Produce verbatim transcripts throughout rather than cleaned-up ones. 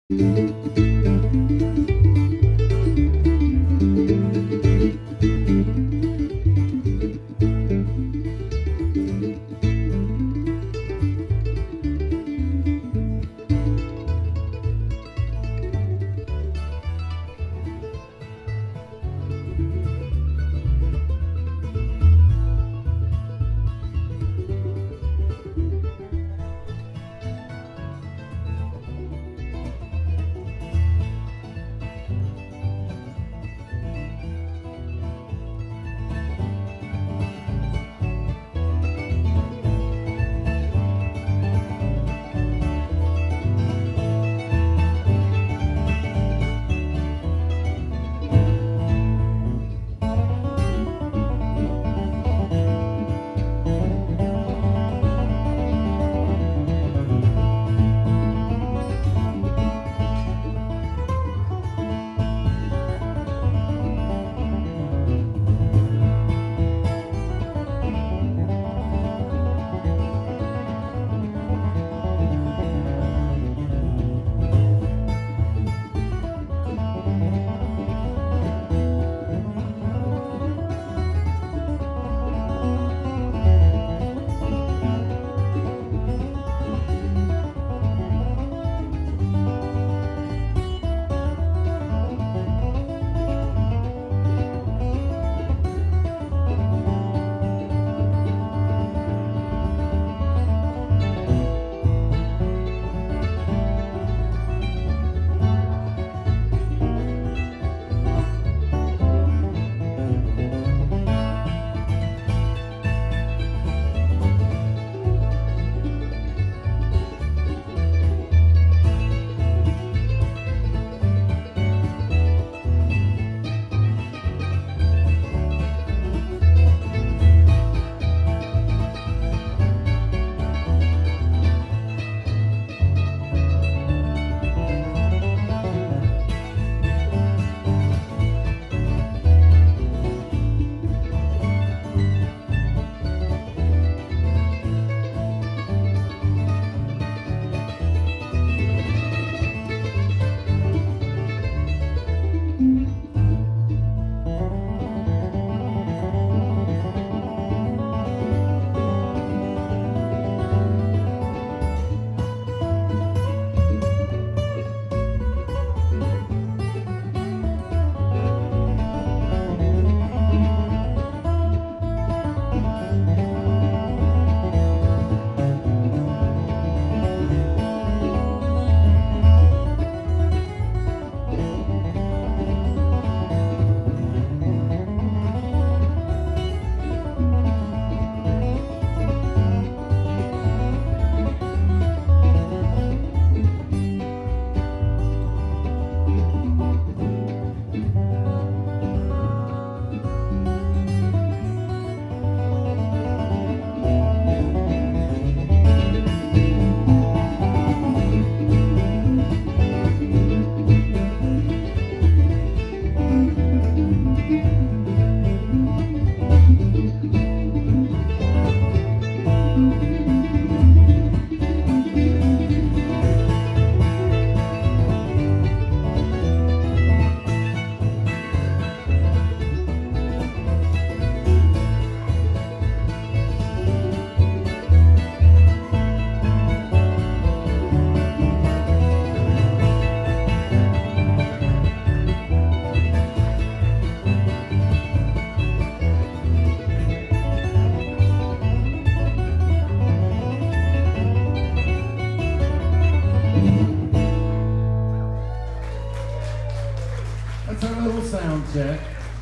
sound check.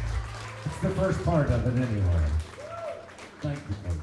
It's the first part of it anyway. Thank you, folks.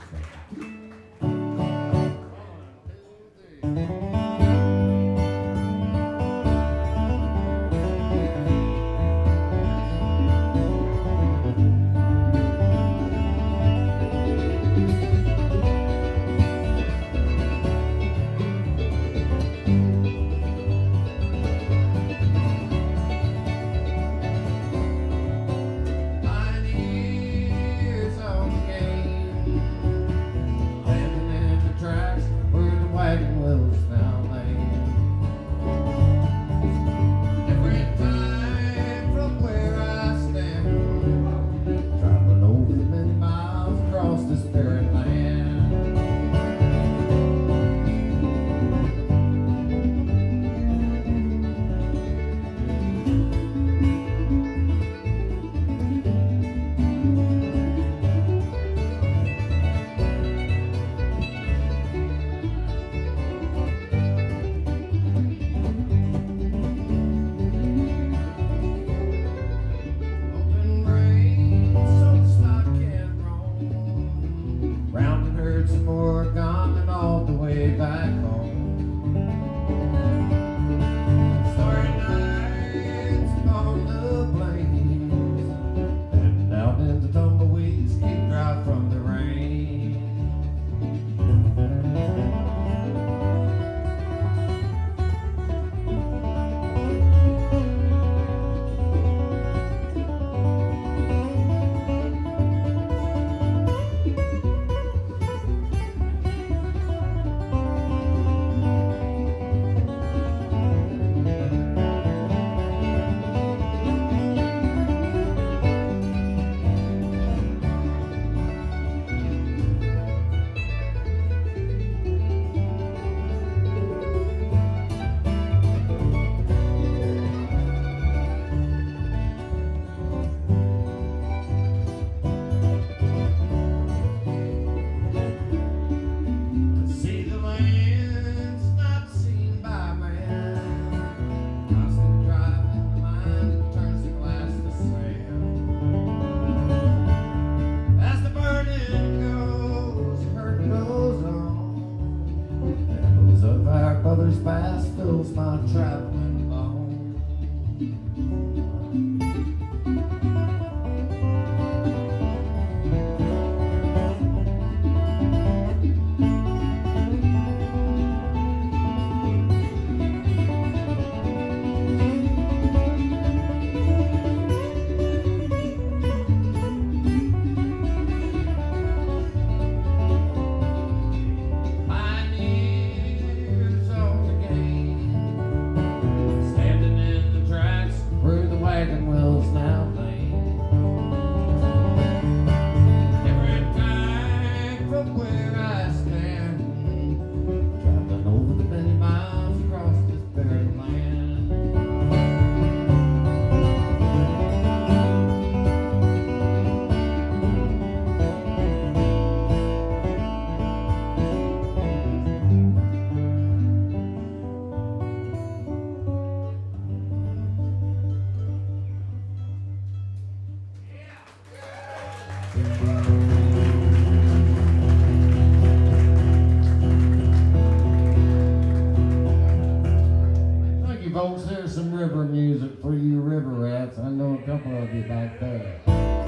Folks, there's some river music for you river rats. I know a couple of you back there.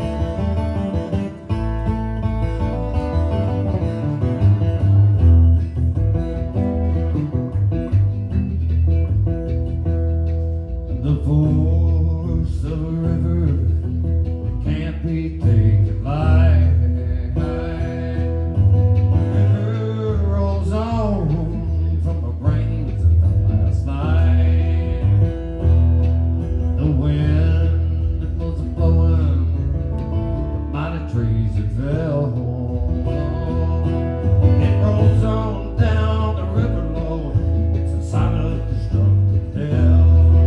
The force of a river can't be taken light. The river rolls on from the rains of the last night. The wind that was blowing the mighty trees that fell. It rolls on down the river low. It's a sign of destructive hell.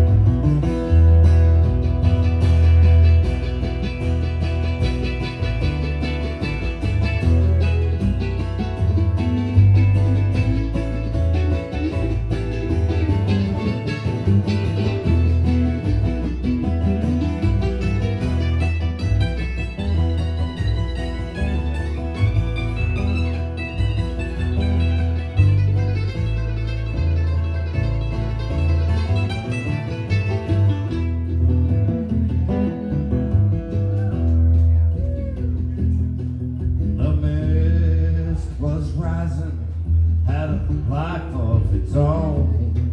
Had a life of its own.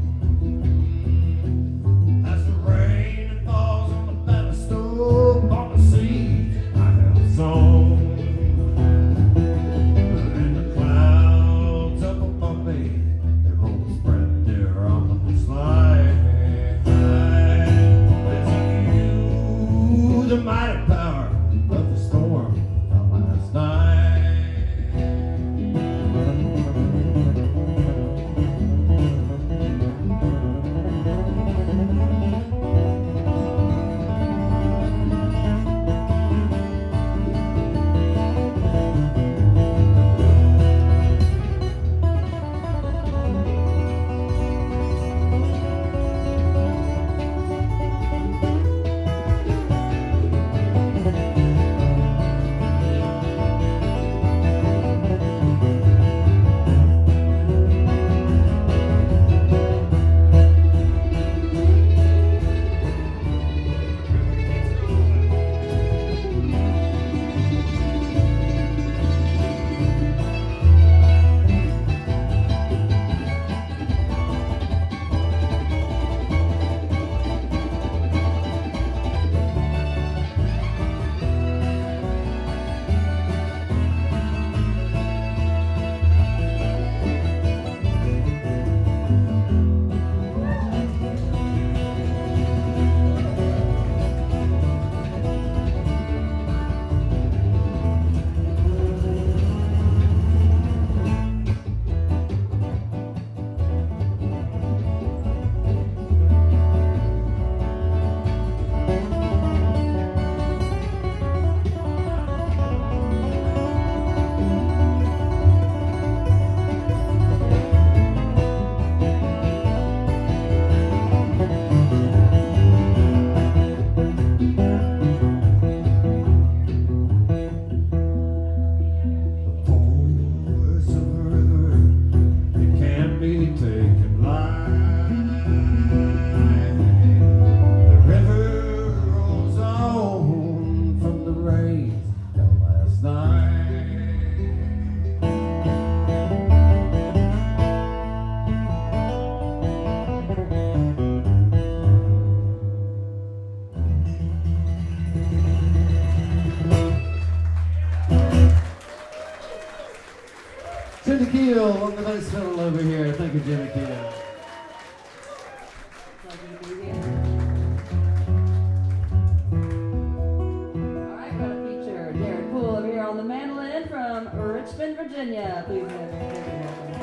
As the rain that falls on the pedestal on the sea I have sown. And the clouds up above me, they roll spread there on the slide. There's you, the mighty power of the storm of last night. Keel on the bass fiddle over here. Thank you, Jimmy Keel. Alright, got a feature. Jared Poole over here on the mandolin from Richmond, Virginia. Please give him a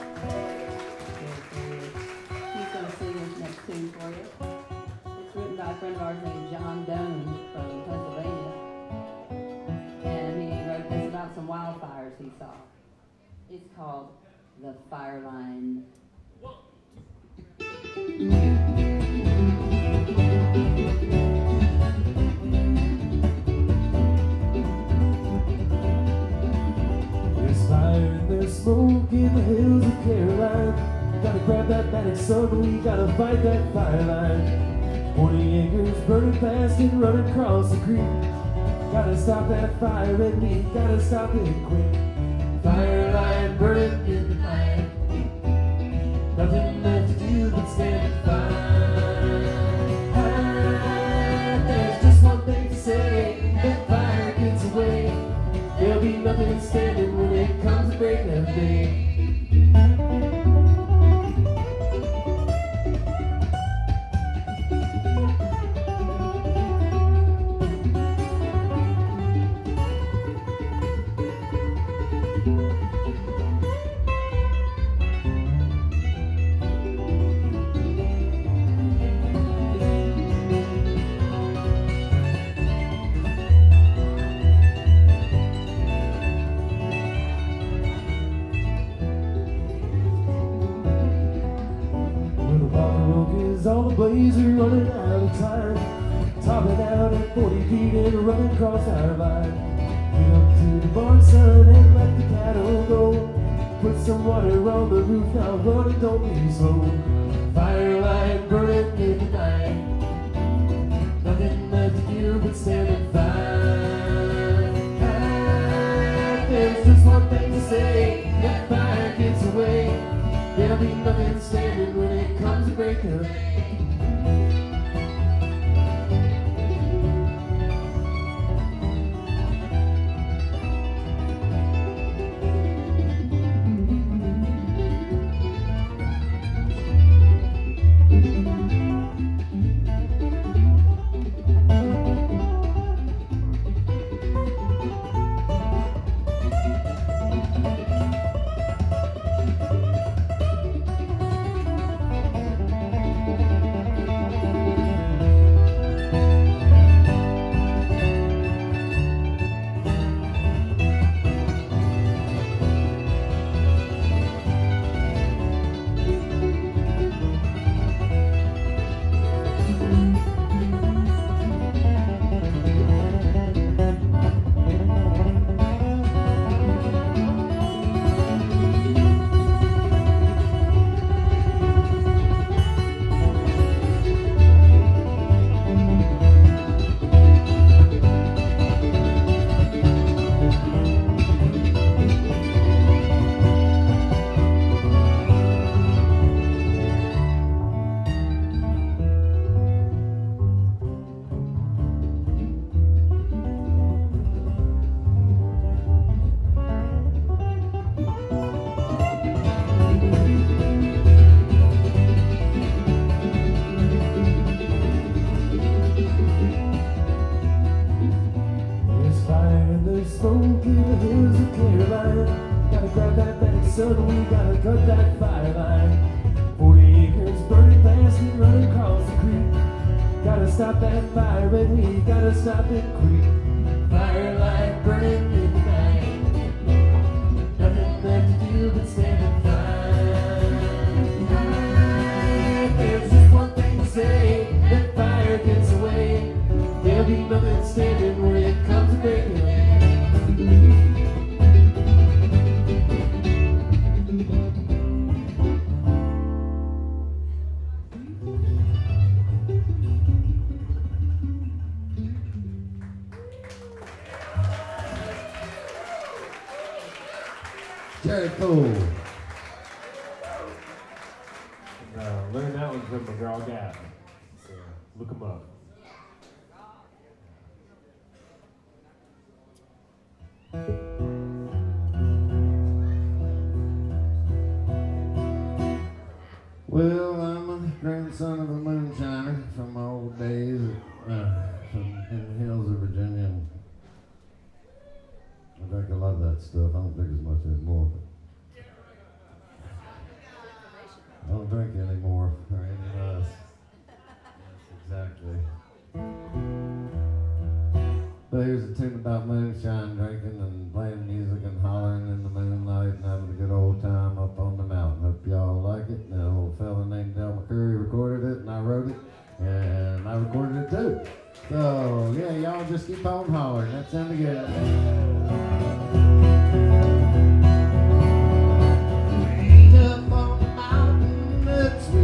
He's going to sing this next tune for you. It's written by a friend of ours named John Doan from Pennsylvania. And he wrote this about some wildfires he saw. It's called The Fire Line. pragmatic sun, we gotta fight that fire line. Forty acres burning fast and running across the creek. Gotta stop that fire and we gotta stop it quick. Fire line burning in the night. Nothing left to do but stand and fight. There's just one thing to say, that fire gets away. There'll be nothing standing when it comes to break that day. All the blaze are running out of time, topping out at forty feet and running across our line. Get up to the barn, son, and let the cattle go. Put some water on the roof, now run and don't be slow. Fire line burning in the night. Nothing left to do but stand and fight. There's just one thing to say, that fire gets away. There'll be nothing standing when it comes to breaking up. Stop that fire and we gotta stop it quick. Fire line burning in the night. Nothing left to do but stand and fight. There's just one thing to say, that fire gets away. There'll be nothing standing when it comes to breaking. Very cool. Uh, learn that one from McGraw Gap. So look them up. Well, I'm a grandson of a moonshiner from my old days uh, from, in the hills of Virginia. I drink a lot of that stuff. I don't drink as much anymore. But I don't drink anymore, or any less. Yes, exactly. But here's a tune about moonshine drinking and playing music and hollering in the moonlight and having a good old time up on the mountain. Hope y'all like it. And an old fella named Del McCurry recorded it, and I wrote it, and I recorded it too. So, yeah, y'all just keep on hollering. That sounded good. Up on the mountain, it's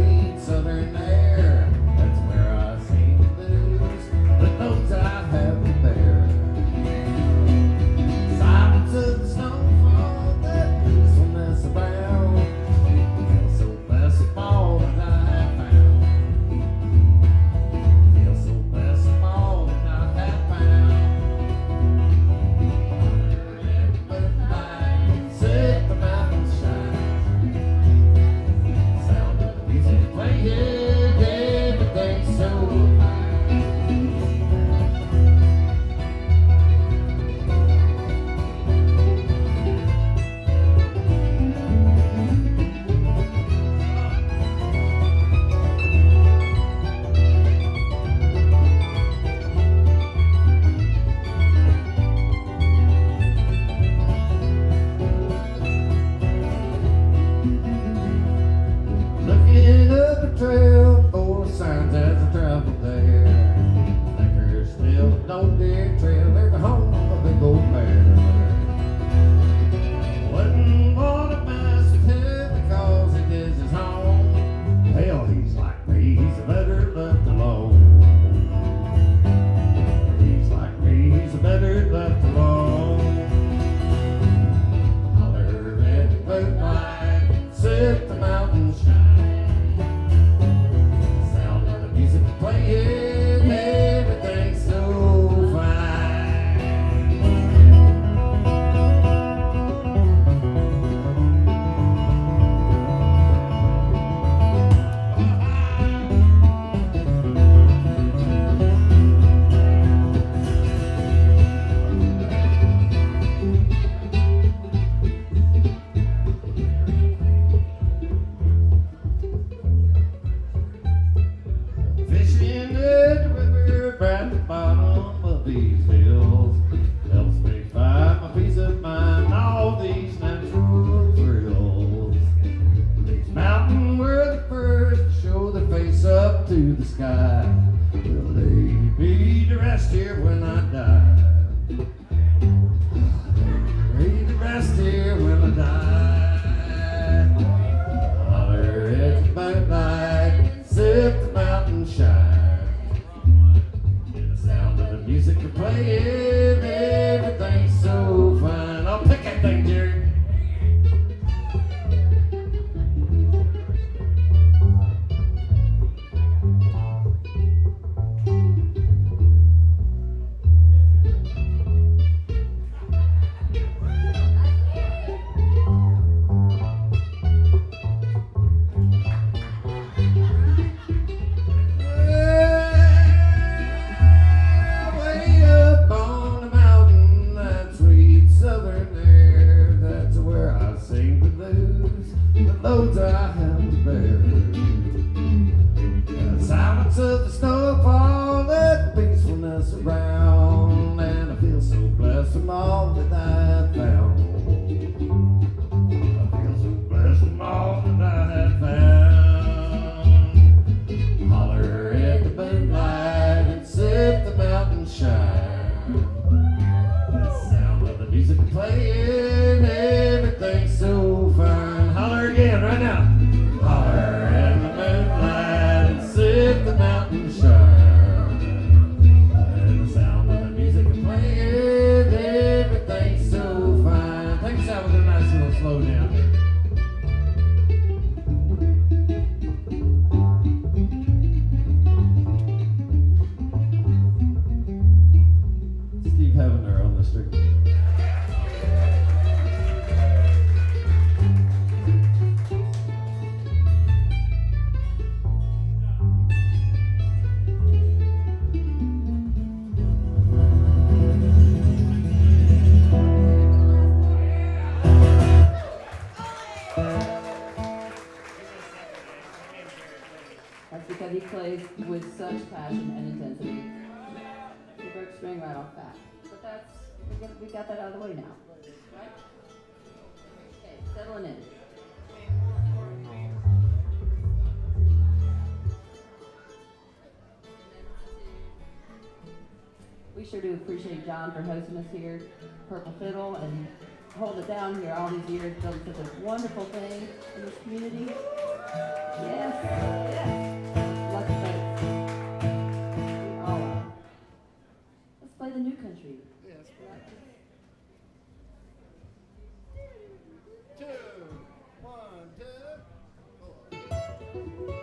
so fine. Looking up the trail for signs as I travel there. Think there's still no dead trail. There's a home of a big old bear. Wouldn't want to mess with him because it is his home. Hell, he's like me, he's better left alone. He's like me, he's better left alone. Holler at the moonlight, sip the mountain shine. Sound of the music playing, everything's so fine. Fishing at the river at the bottom of these hills helps me find my peace of mind, all these natural thrills. These mountains were the first to show their face up to the sky. Will they be the rest here when I die? Be the rest here when I die. Holler at the moonlight, sip the mountain shine. Hear the sound of the music you're playing, everything's so fine. I'll pick that thing, Jerry. Way up on the mountain, that sweet southern air, that's where I sing the blues, the loads I have to bear. The silence of the snowfall, that peacefulness around, and I feel so blessed from all that I have found. I feel so blessed from all that I have found. Holler at the moonlight and sip the mountain shine. The sound of the music playing, everything's so fine. Holler again right now. Holler at the moonlight and sip the mountain shine. And the sound of the music playing, everything's so fine. Thanks, that was a nice little slow down. Steve Heavener on the street. That's because he plays with such passion and intensity. He broke string right off bat. But that's, we got, we got that out of the way now. Right? Okay, settling in. We sure do appreciate John for hosting us here, Purple Fiddle, and holding it down here all these years, building such a wonderful thing in this community. Yes, yes. Lots of folks. We all are. Let's play the new country. Yes, two, one, two, four.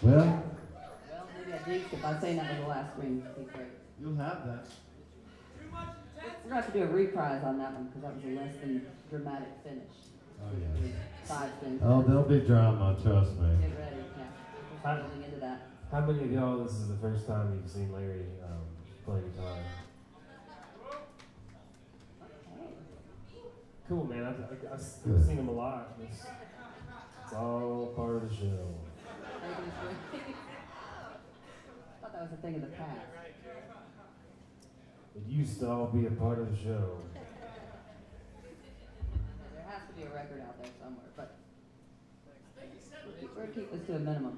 Well, Well, maybe I jinxed it by saying that was the last string. It'd be great. you'll have that. We're gonna have to do a reprise on that one because that was a less than dramatic finish. Oh, yes. Five strings. Oh, there'll be drama, trust me. Get ready, yeah. We're building into that. How many of y'all, this is the first time you've seen Larry um, play guitar? Okay. Cool, man. I've, I've, I've seen him a lot. It's, it's all part of the show. I thought that was a thing of the past. It used to all be a part of the show. There has to be a record out there somewhere, but we're keep- we're gonna keep this to a minimum.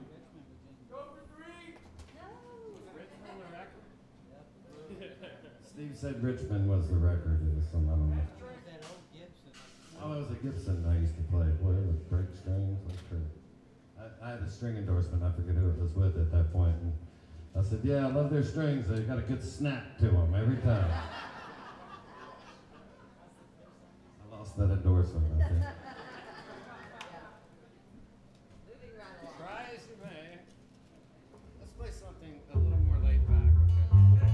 Steve said Richmond was the record, or some, I don't know. Oh, it was a Gibson I used to play. Boy, it was break strings, like crazy. I, I had a string endorsement, I forget who it was with at that point, and I said, yeah, I love their strings, they got a good snap to them every time. I lost that endorsement, I think. Moving right along. Try as you may. Let's play something a little more laid back, okay?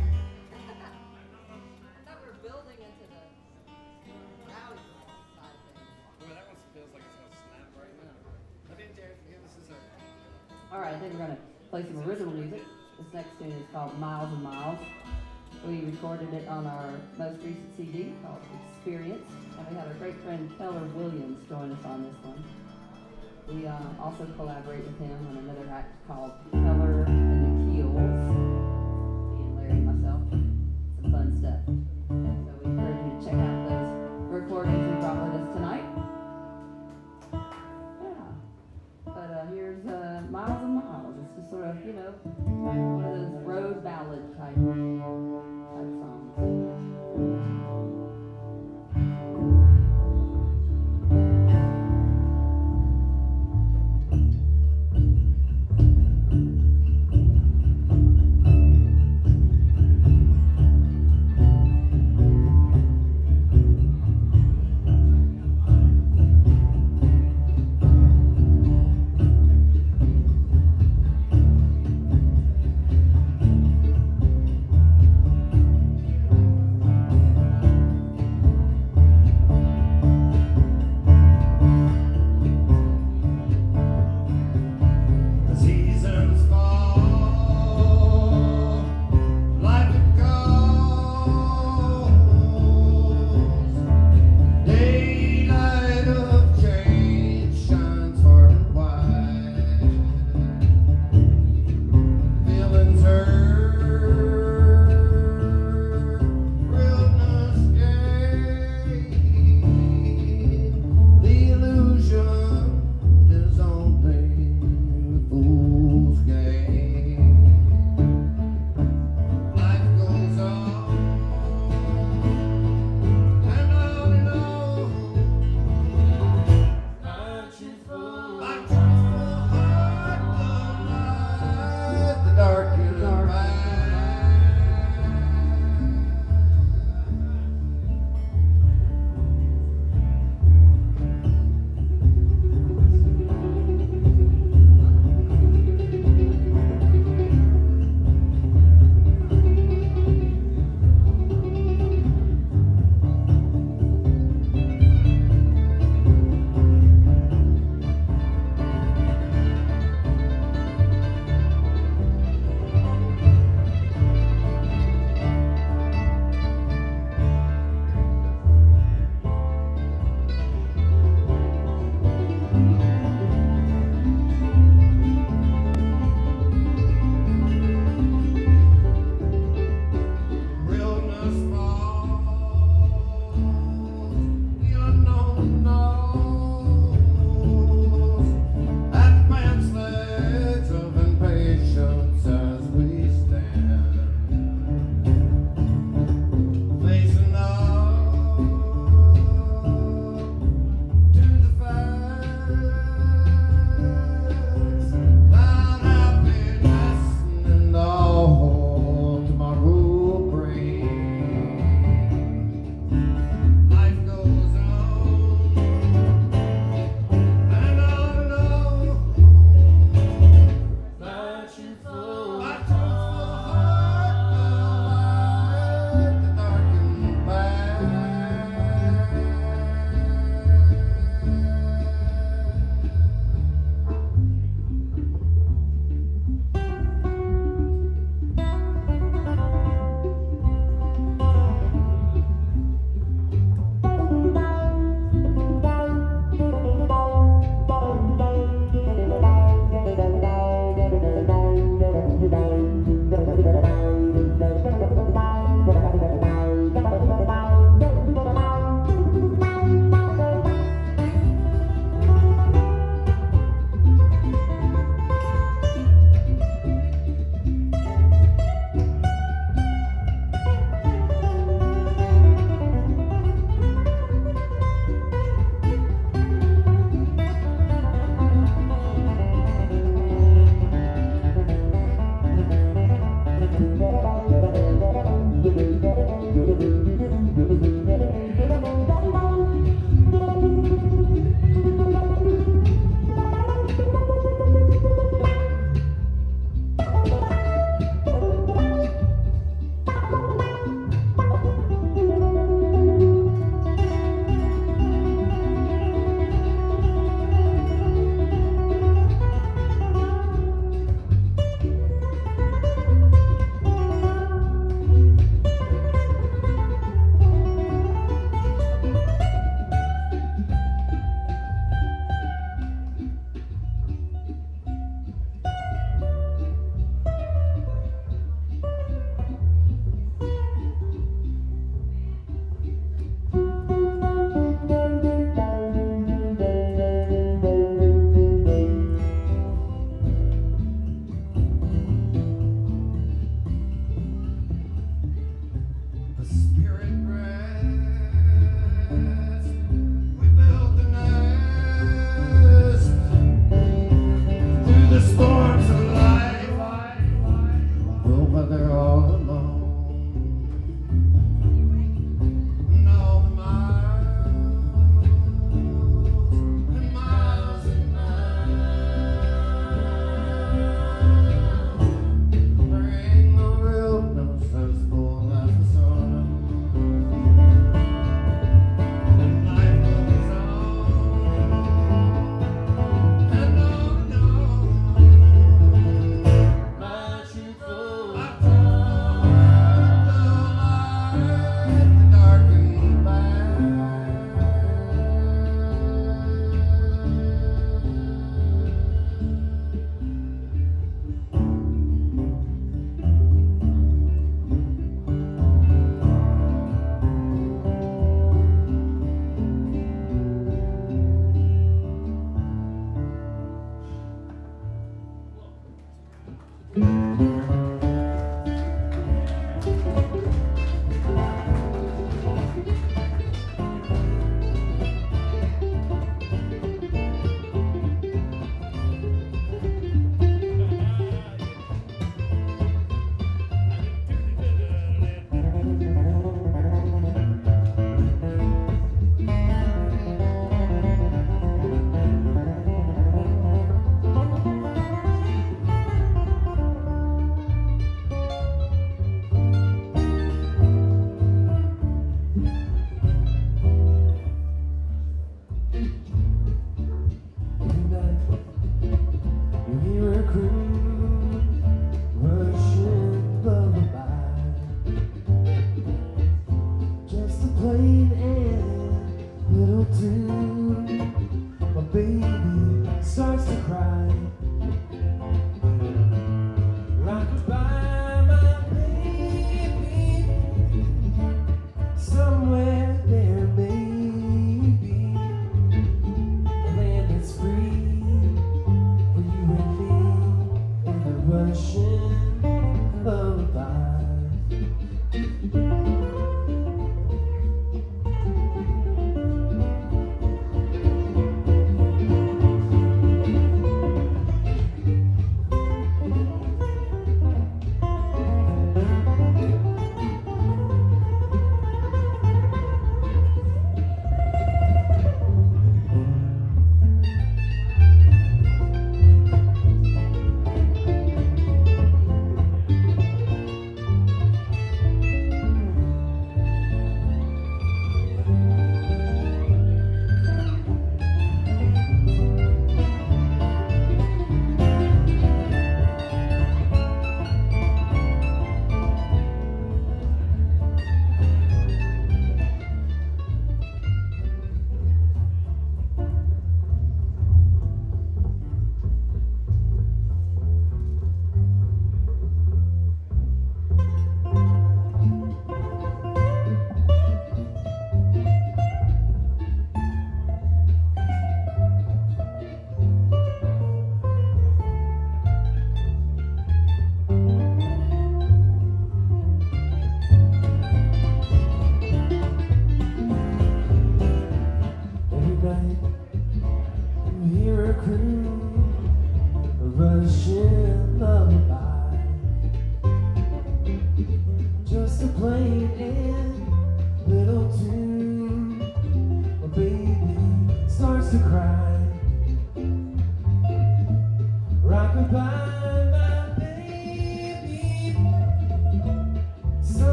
I thought we were building into the rowdy side of things. Boy, that one feels like it's gonna snap right now. I didn't dare forget this is a... All right, I think we're gonna play some original music. This next tune is called Miles and Miles. We recorded it on our most recent C D called Experience, and we had our great friend Keller Williams join us on this one. We uh, also collaborate with him on another act called Keller and the Keels. Me and Larry and myself. Some fun stuff. So we encourage you to check out those recordings we brought with us tonight. Yeah. But uh, here's uh, Miles and Miles. It's just sort of, you know, one of those road ballad type, type songs.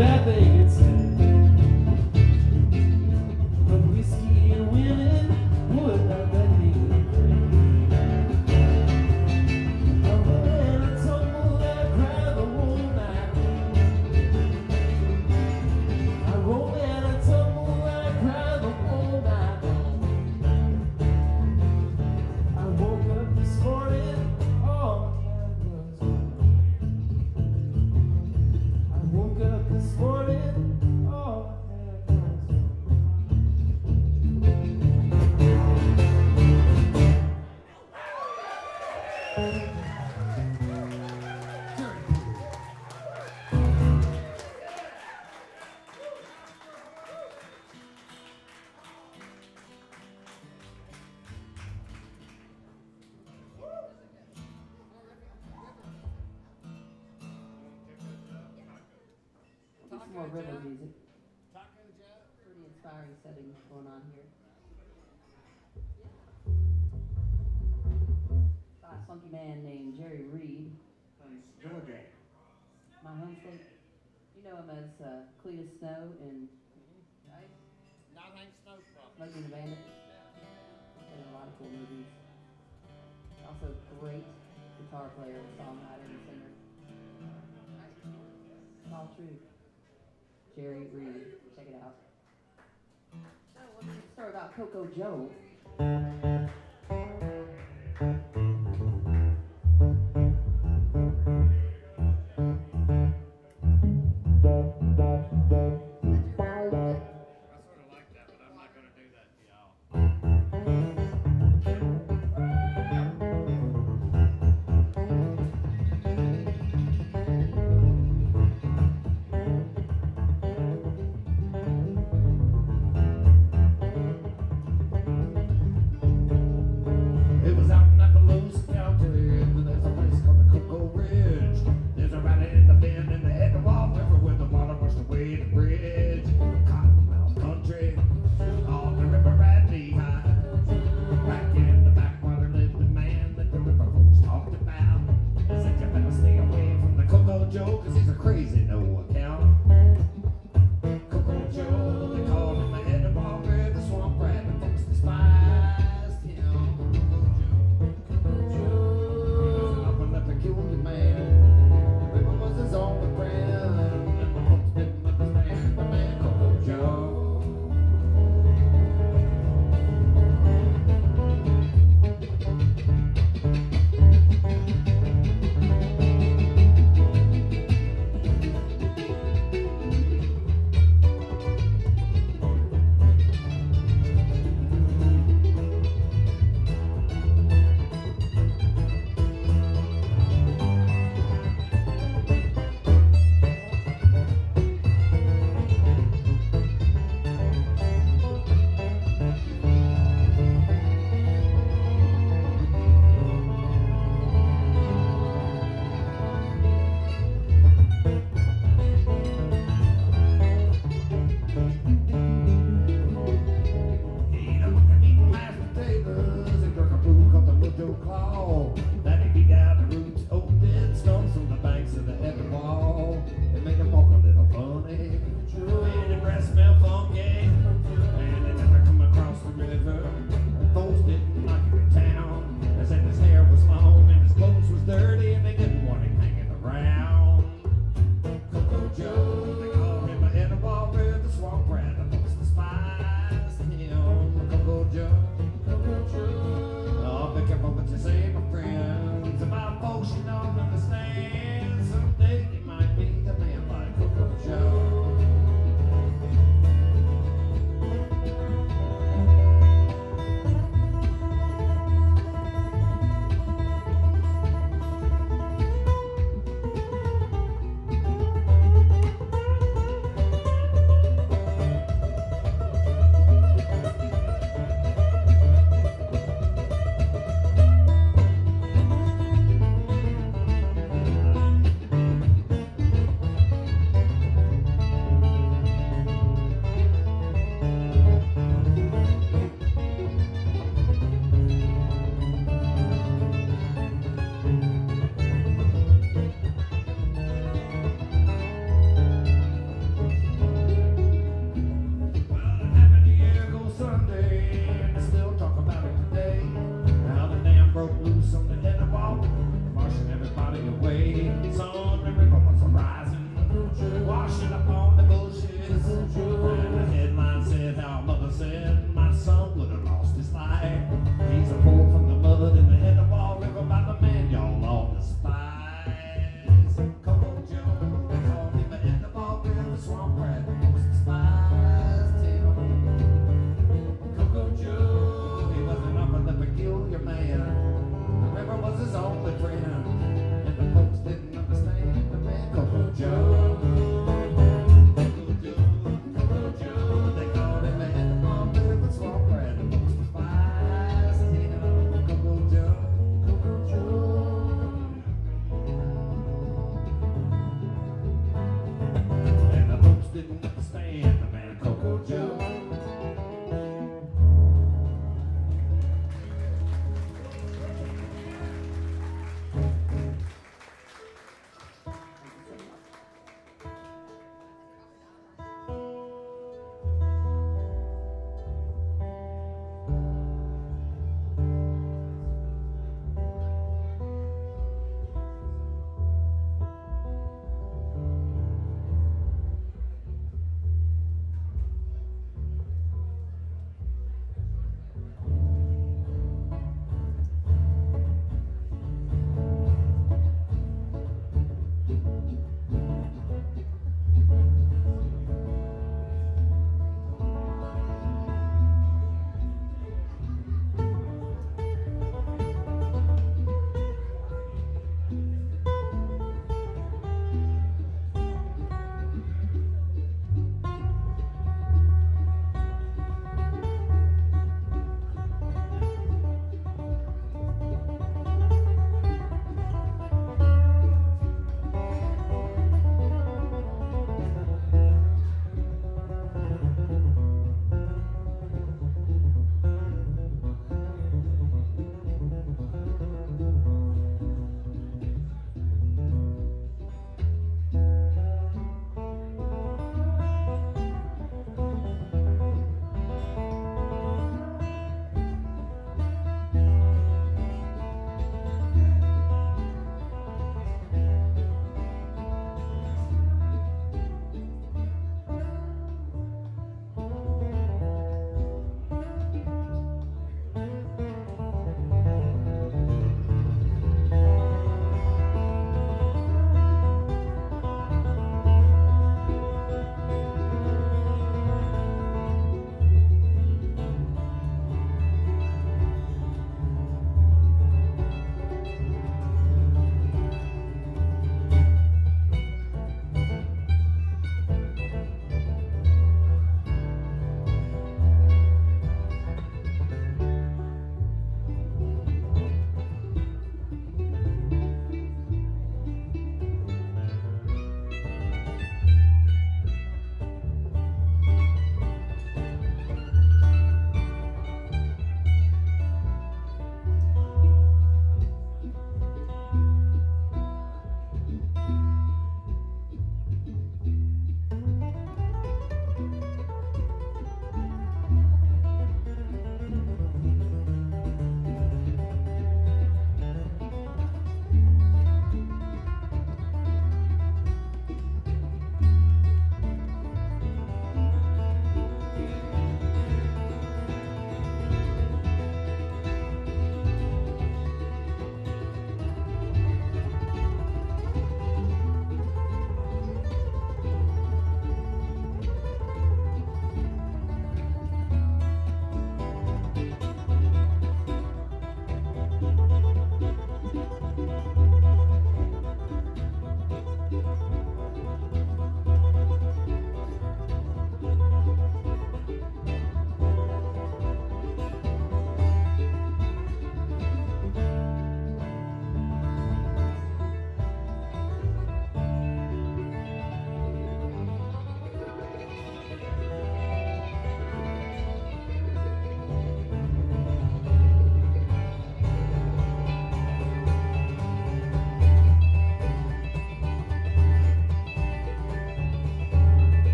bad thing it's said. But whiskey and women would not let me free. I roll and I tumble and I cry the whole night. I roll and I tumble and I cry the whole night. I woke up this morning, all I had was I woke up this morning, all I had was Some more river music. Pretty inspiring settings going on here. By a funky man named Jerry Reed from Georgia, my home state. You know him as uh, Cletus Snow in right? Smokey and the Bandit. Been in a lot of cool movies. Also great guitar player, songwriter, and singer. It's all true. Jerry Reed, check it out. So, let's get a story about Coco Joe. didn't understand the man Coco Joe.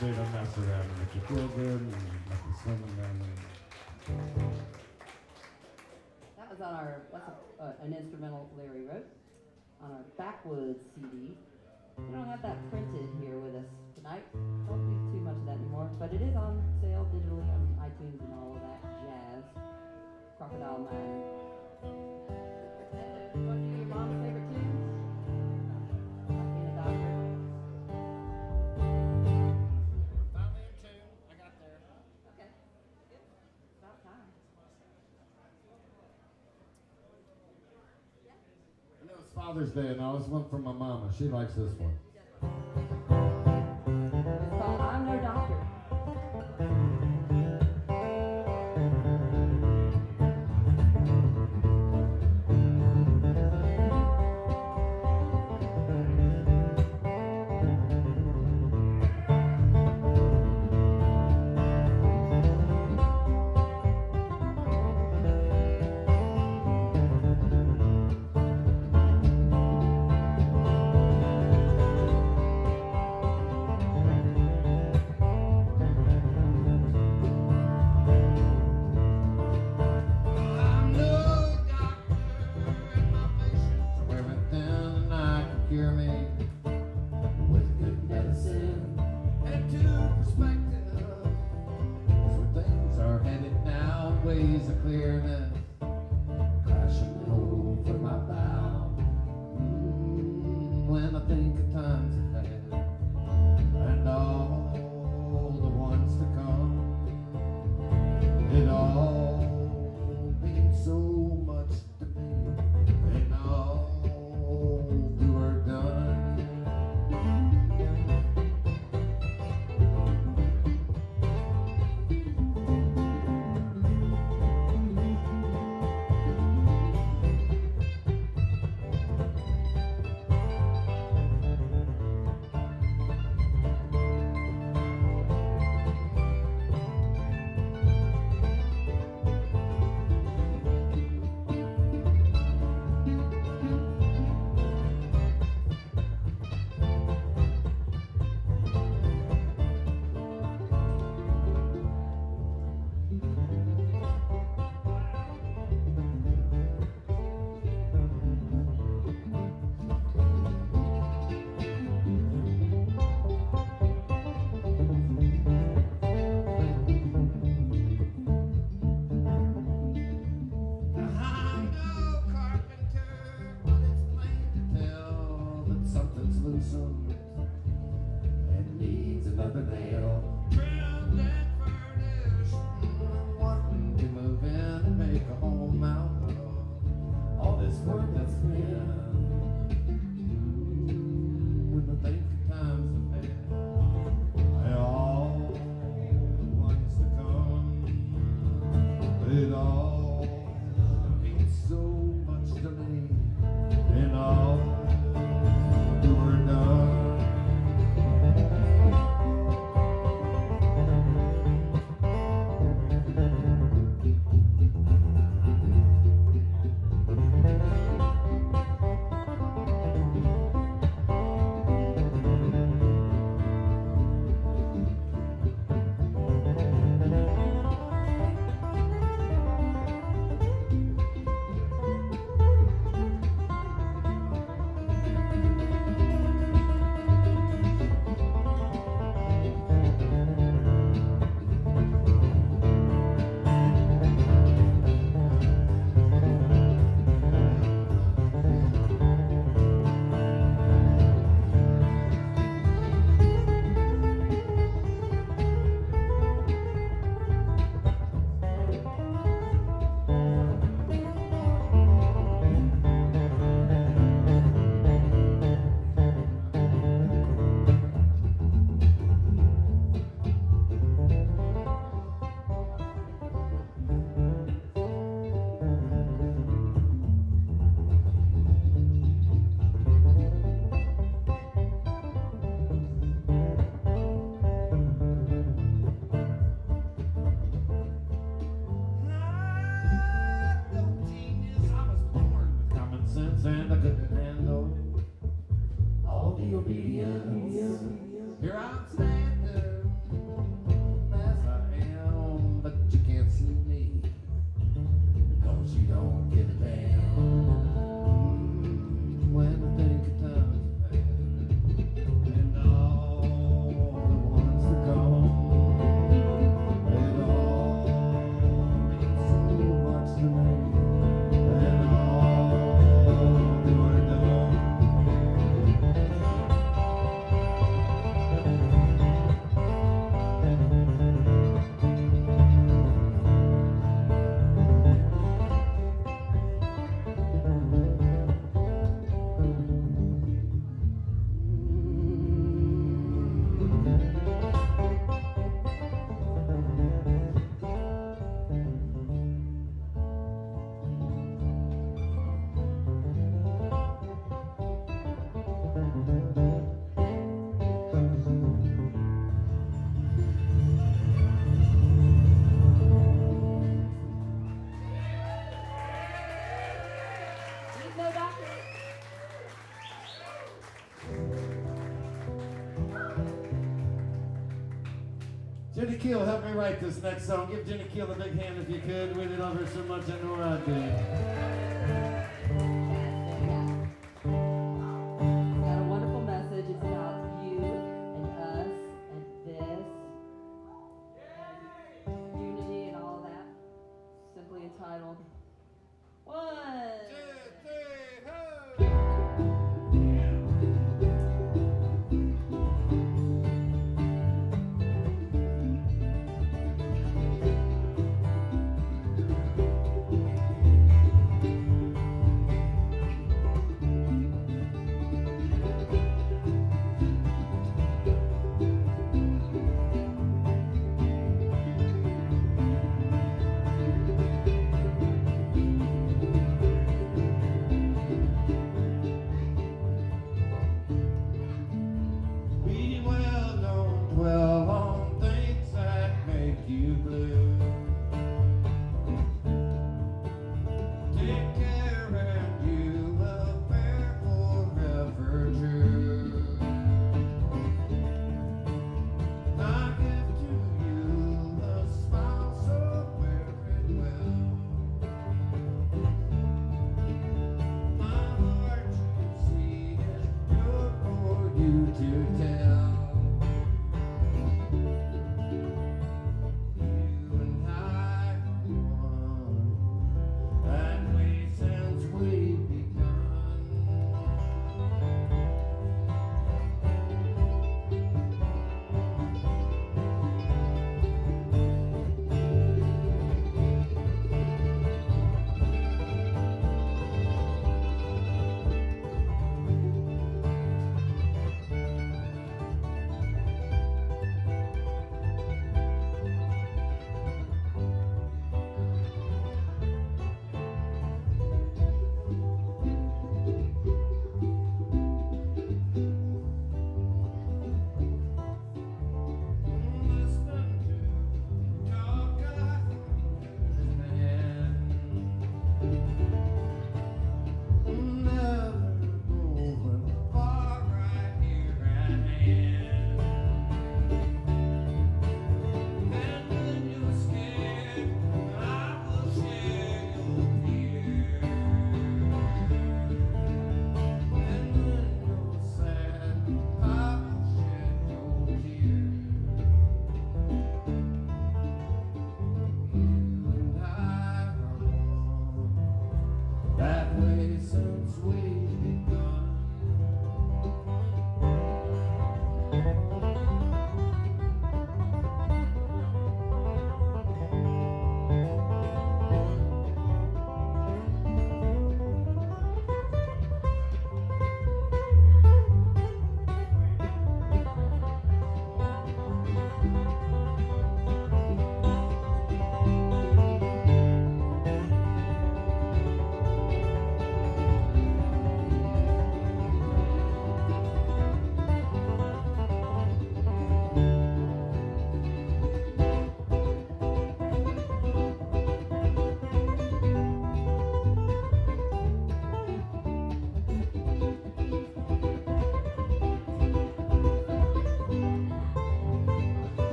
day to mess around and make you feel good and make you swimming down there. That was on our, that's a, uh, an instrumental Larry wrote, on our Backwoods C D. We don't have that printed here with us tonight. Don't do too much of that anymore, but it is on sale digitally on iTunes and all of that jazz. Crocodile Mine. Want to do your mom's favorite tunes? Being a doctor. Finally in tune. I got there. Okay. Good. About time. I know it's Father's Day, and I always went for my mama. She likes this one. It's called I'm No Doctor. Thank Jenny Keel, help me write this next song. Give Jenny Keel a big hand if you could. We love her so much, I know I do. It's got a wonderful message. It's about you and us and this and unity and all that. Simply entitled One. Two, three, ho! Well, on things that make you blue. Take care and you will bear forever true. I give to you a smile, so wear it well. My heart you see is pure for you to tell.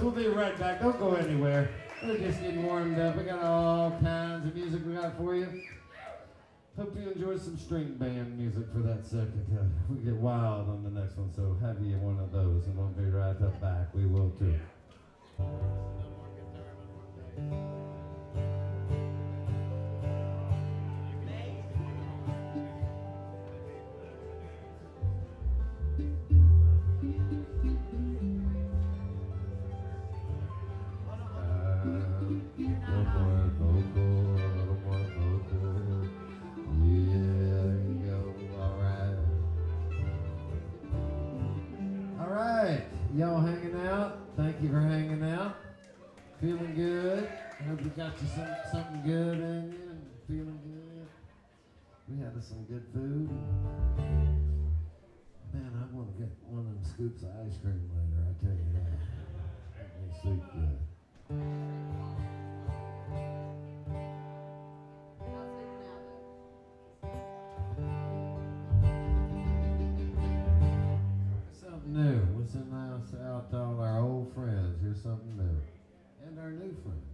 We'll be right back. Don't go anywhere. We're just getting warmed up. We got all kinds of music we got for you. Hope you enjoy some string band music for that second. Uh, we get wild on the next one, so have you one of those, and we'll be right up back. We will too. Y'all hanging out? Thank you for hanging out. Feeling good? I hope you got you some, something good in you and feeling good. We had some good food. Man, I want to get one of them scoops of ice cream later, I tell you that. That may sleep good. New. We'll send out to all our old friends. Here's something new. And our new friends.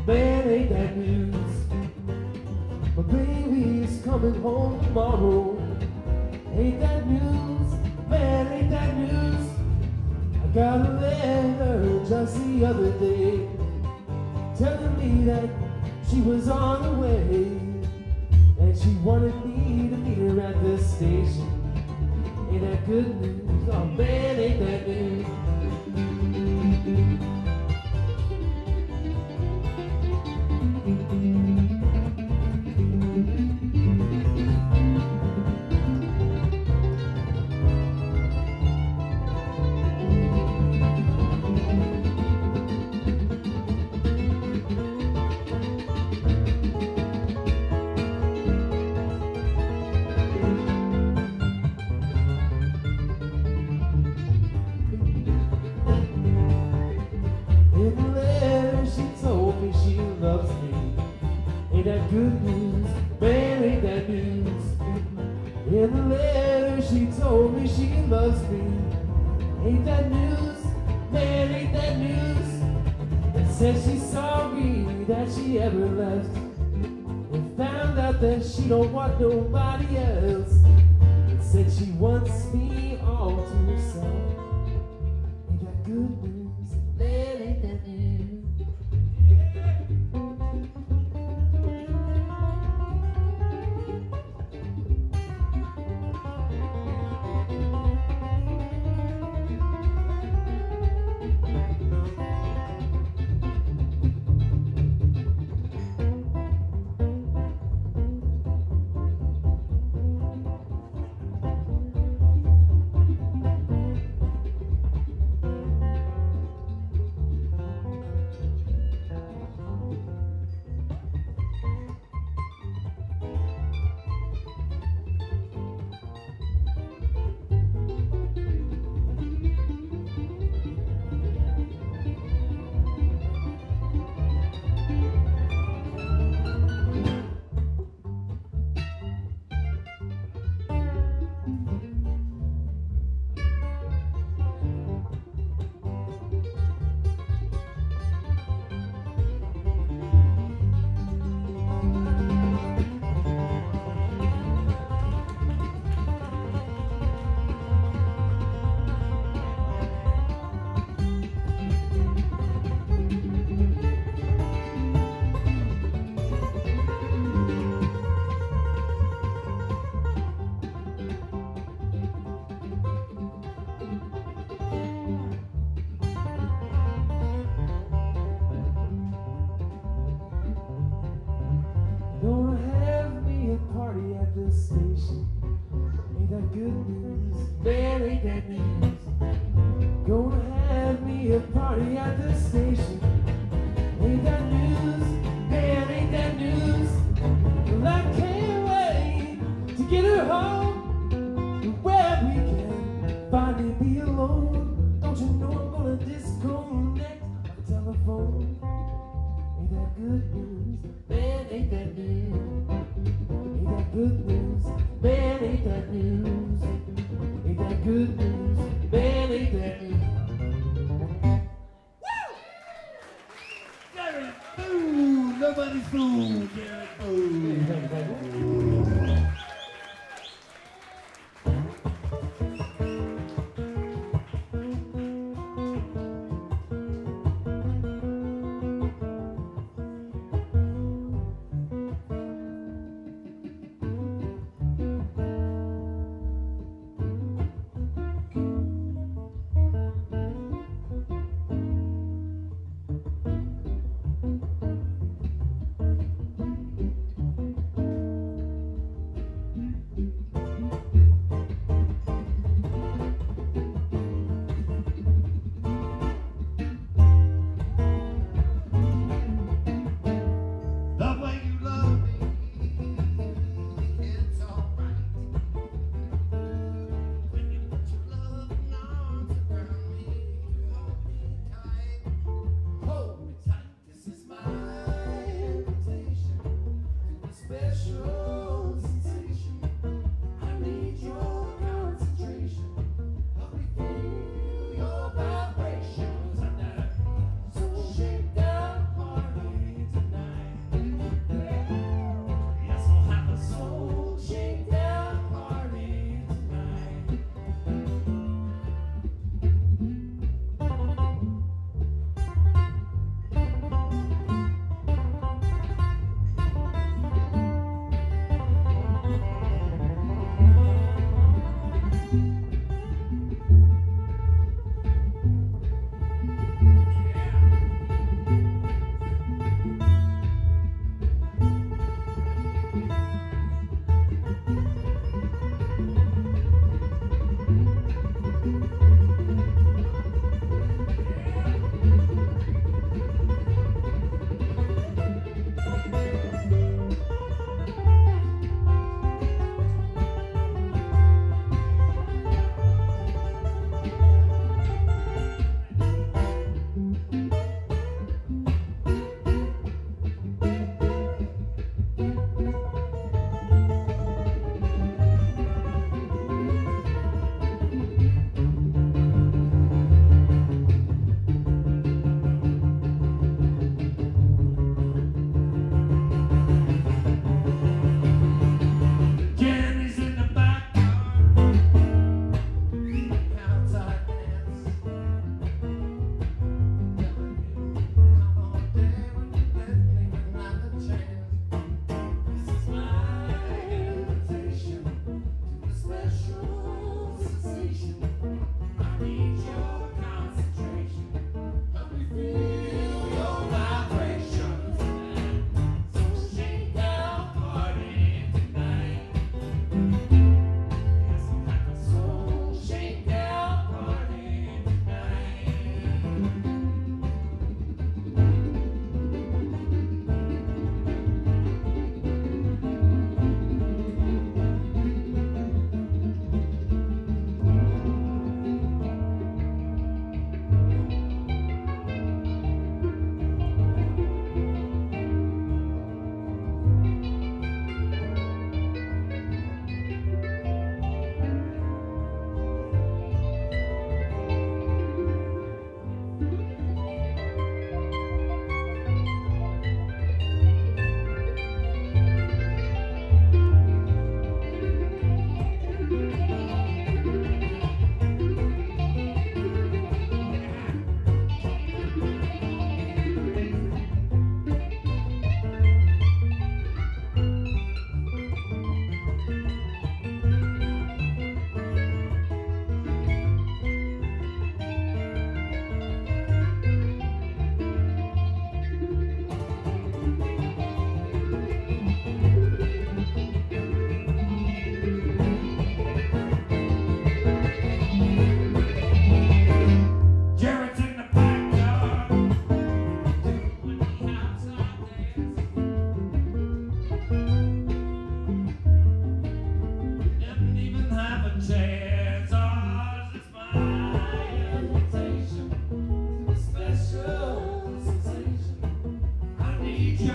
man, ain't that news? My baby's coming home tomorrow. Ain't that news? Man, ain't that news? I got a letter just the other day telling me that she was on her way, and she wanted me to meet her at the station. Ain't that good news? Oh man, ain't that news? Good news, man, ain't that news? In the letter she told me she loves me. Ain't that news, man, ain't that news? And said she's sorry that she ever left, and found out that she don't want nobody else, and said she wants me all to herself. Ain't that good news, man, ain't that news? Station. Ain't that good news? Man, ain't that news? Gonna have me a party at the station. Ain't that news? Man, ain't that news? Well, I can't wait to get her home, where we can finally be alone. Don't you know I'm gonna disconnect my telephone? Ain't that good news? Man, ain't that news? Ain't that good news? Man, ain't that news? Ain't that good news? Man, ain't that news? Gary, boo! Nobody's boo! Gary, boo!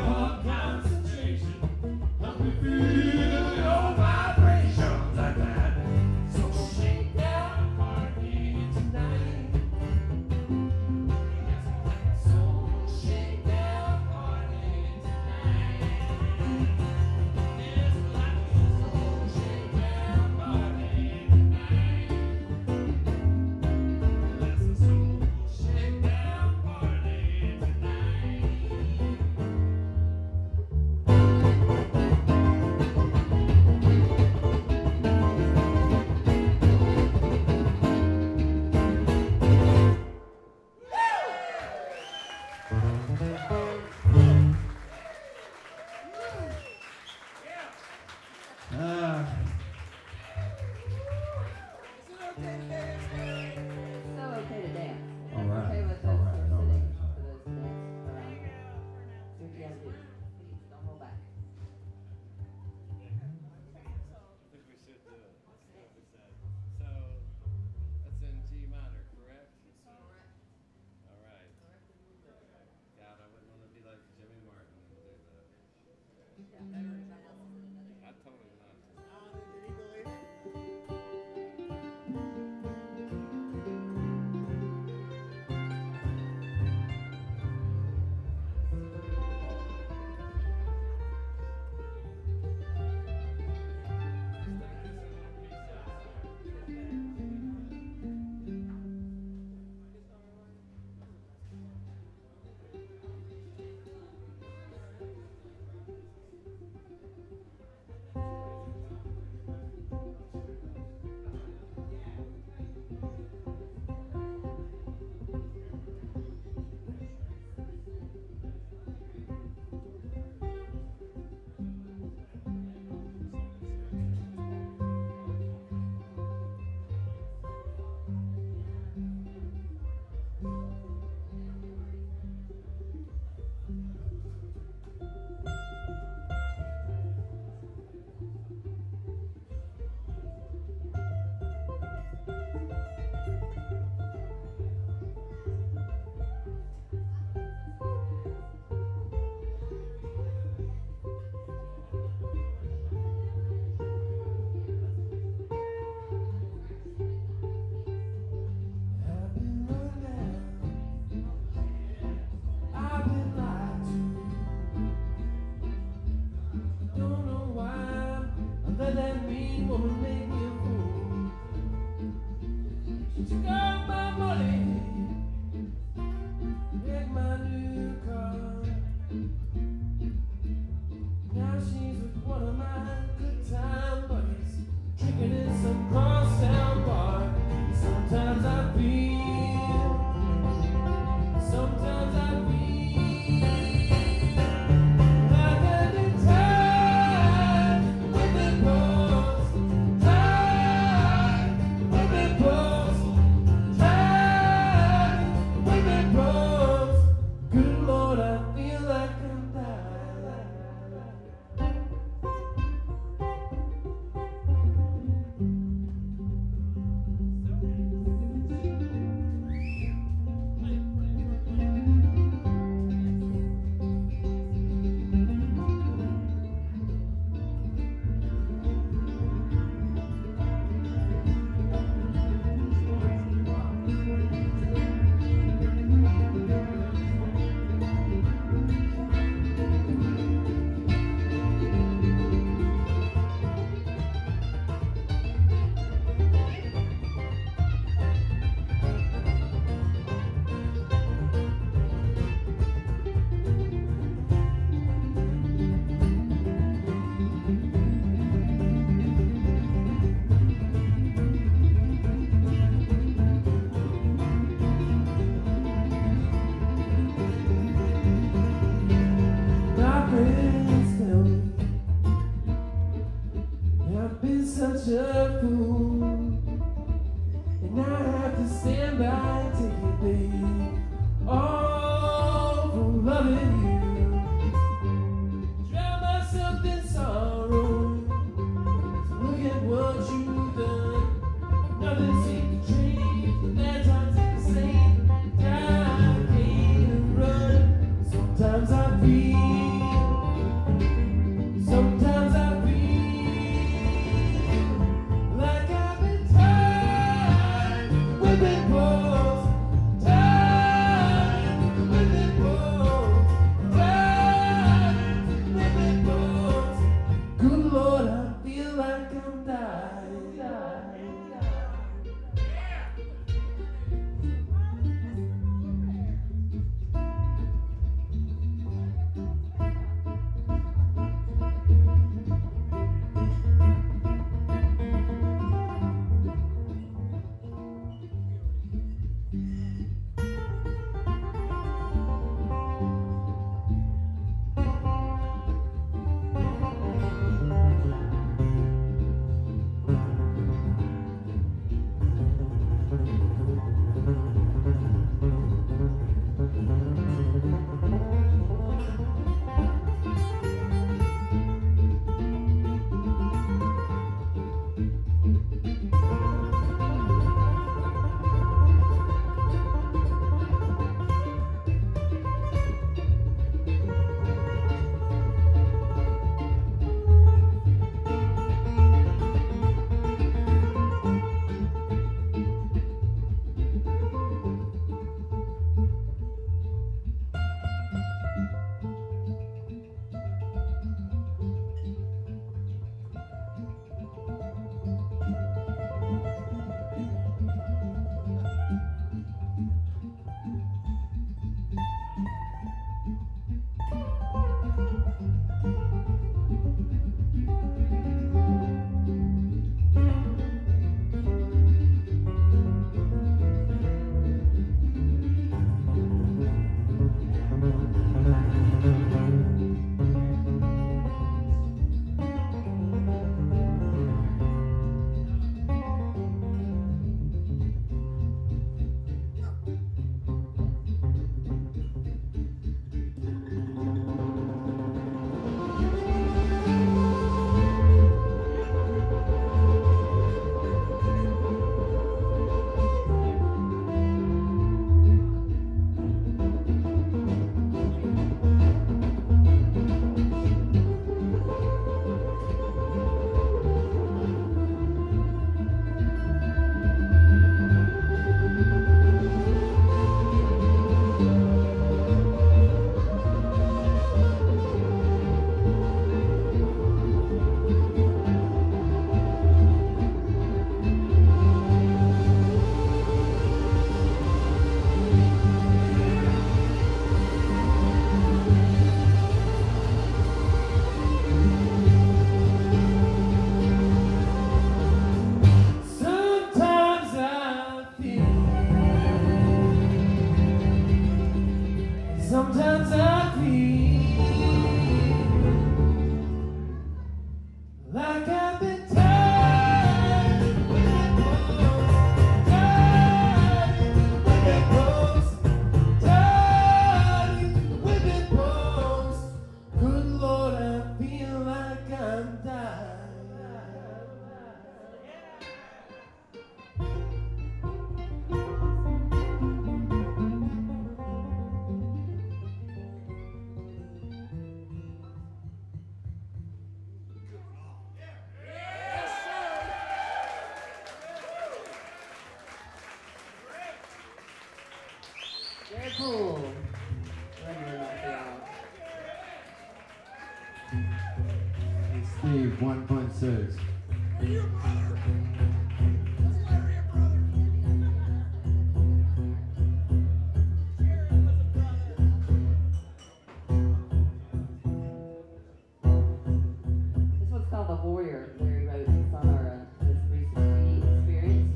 your concentration. Help me feel your vibrations like that. So shake that party tonight. So shake that party tonight. Yes, like so shake that party tonight. Let's so shake that party tonight. Ah. It's so okay to dance. All right, Okay with all those right, who are all sitting right. for those to dance around. Do what you gotta do. Please, don't hold back. I think we should do it. Let's see what we said. So that's in G minor, correct? All right. God, I wouldn't want to be like Jimmy Martin and do that. I told him not to. I've been run down. I've been lied to. Don't know why I let that mean woman make me a fool. She took all my money, wrecked my new car. Now she's with one of my good time buddies, drinking in some crosstown bar. Sometimes I feel, sometimes I feel like I've been tied with the post, tied with the post, tied with the post. Good Lord, I feel like I'm dying. My friends tell me I've been such a fool, and I have to stand by and take it, babe. All for loving you. Drown myself in sorrow. So look at what you've done. Nothing seems to change. The bad times are the same. I can't run. Sometimes I feel Hey Steve, one point six. Hey, you brother! That's Larry, a brother! Jerry was a brother. This one's called The Warrior. Larry wrote this on our uh, his recent C D experience.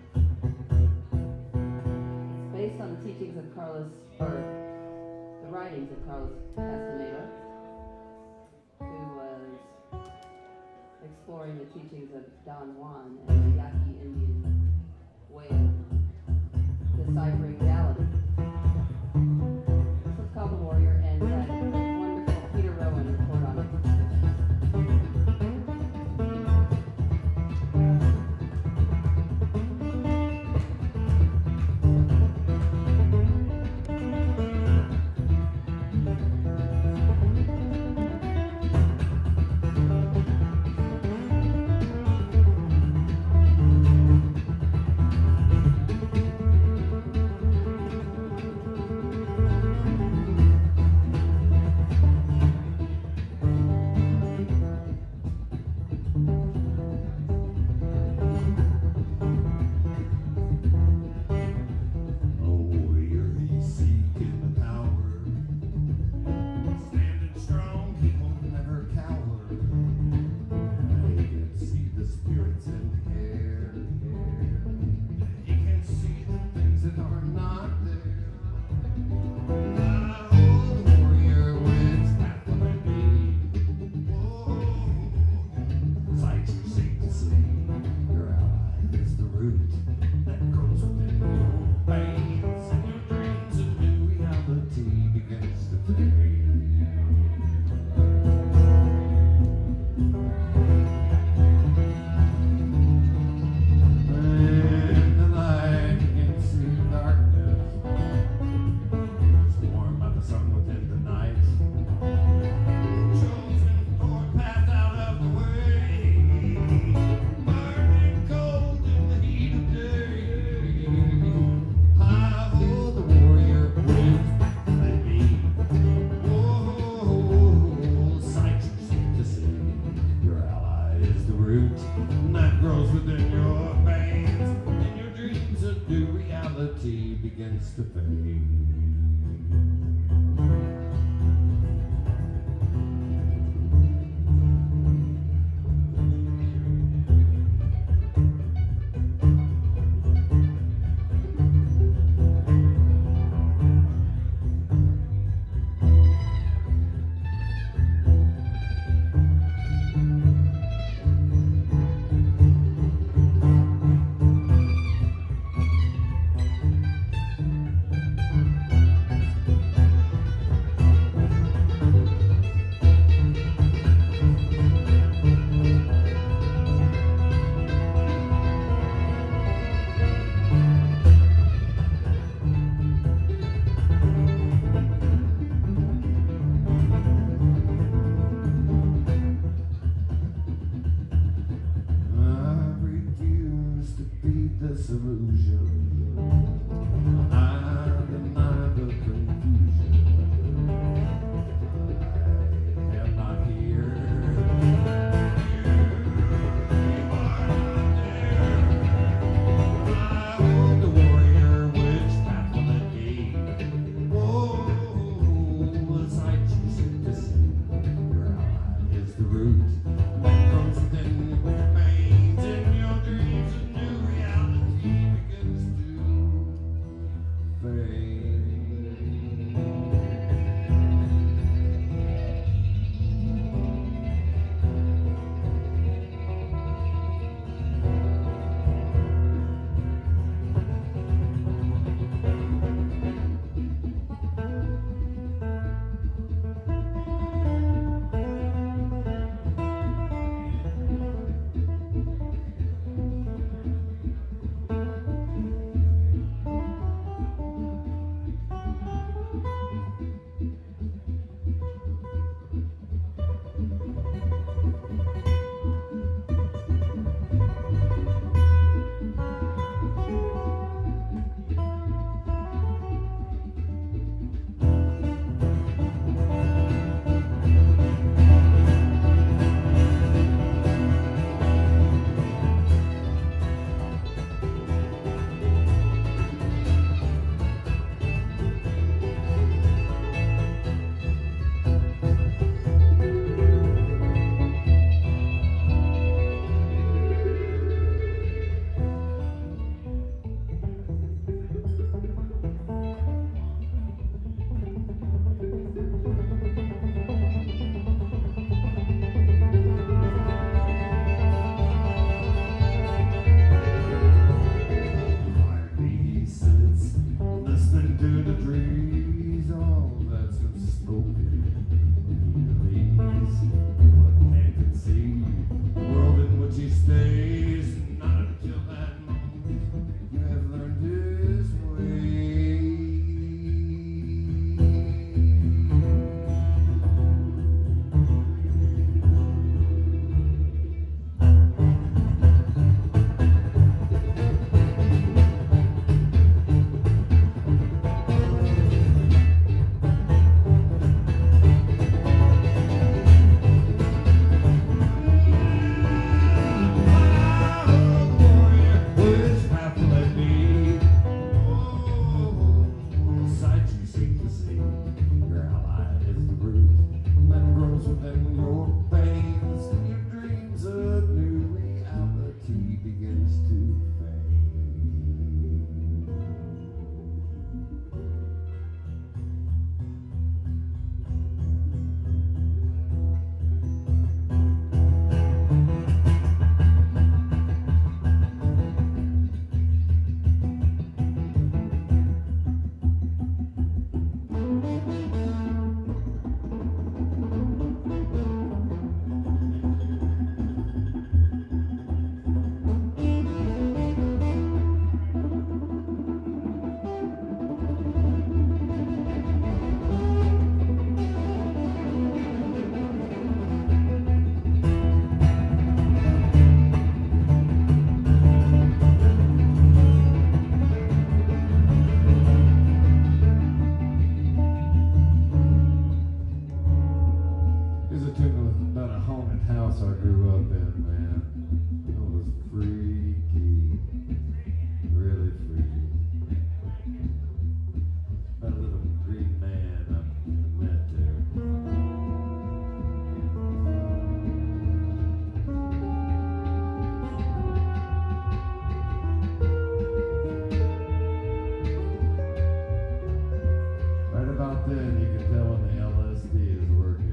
It's based on the teachings of Carlos, or the writings of Carlos Castaneda, who was exploring the teachings of Don Juan and the Yaqui Indian way of deciphering reality. This one's called The Warrior, and uh, wonderful Peter Rowan report on it. Here's a tune about a haunted house I grew up in, man. It was freaky. Really freaky. About a little green man I met there. Right about then, you can tell when the L S D is working.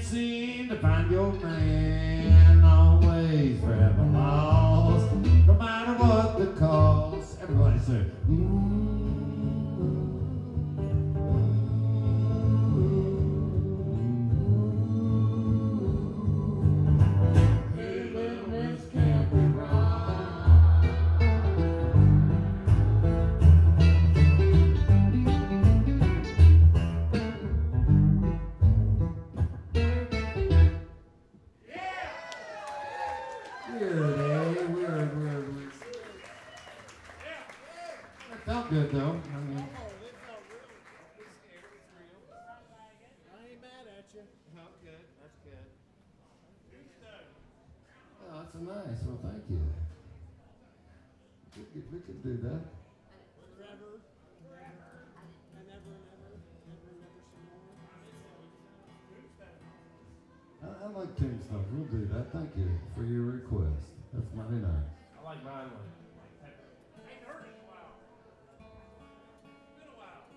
seem to find your man always forever lost, no matter what the cost. Everybody say, ooh. Felt good though. I mean, Oh, it felt really good. It's scared. It's real. I ain't mad at you. felt good. That's good. Tombstone. Oh, that's a nice. Well, thank you. We could, we could do that. Forever. And never, never, never, never some more. Tombstone. I, I like Tombstone. We'll do that. Thank you for your request. That's mighty nice. I like mine one. Ain't heard it in a while. Been a while.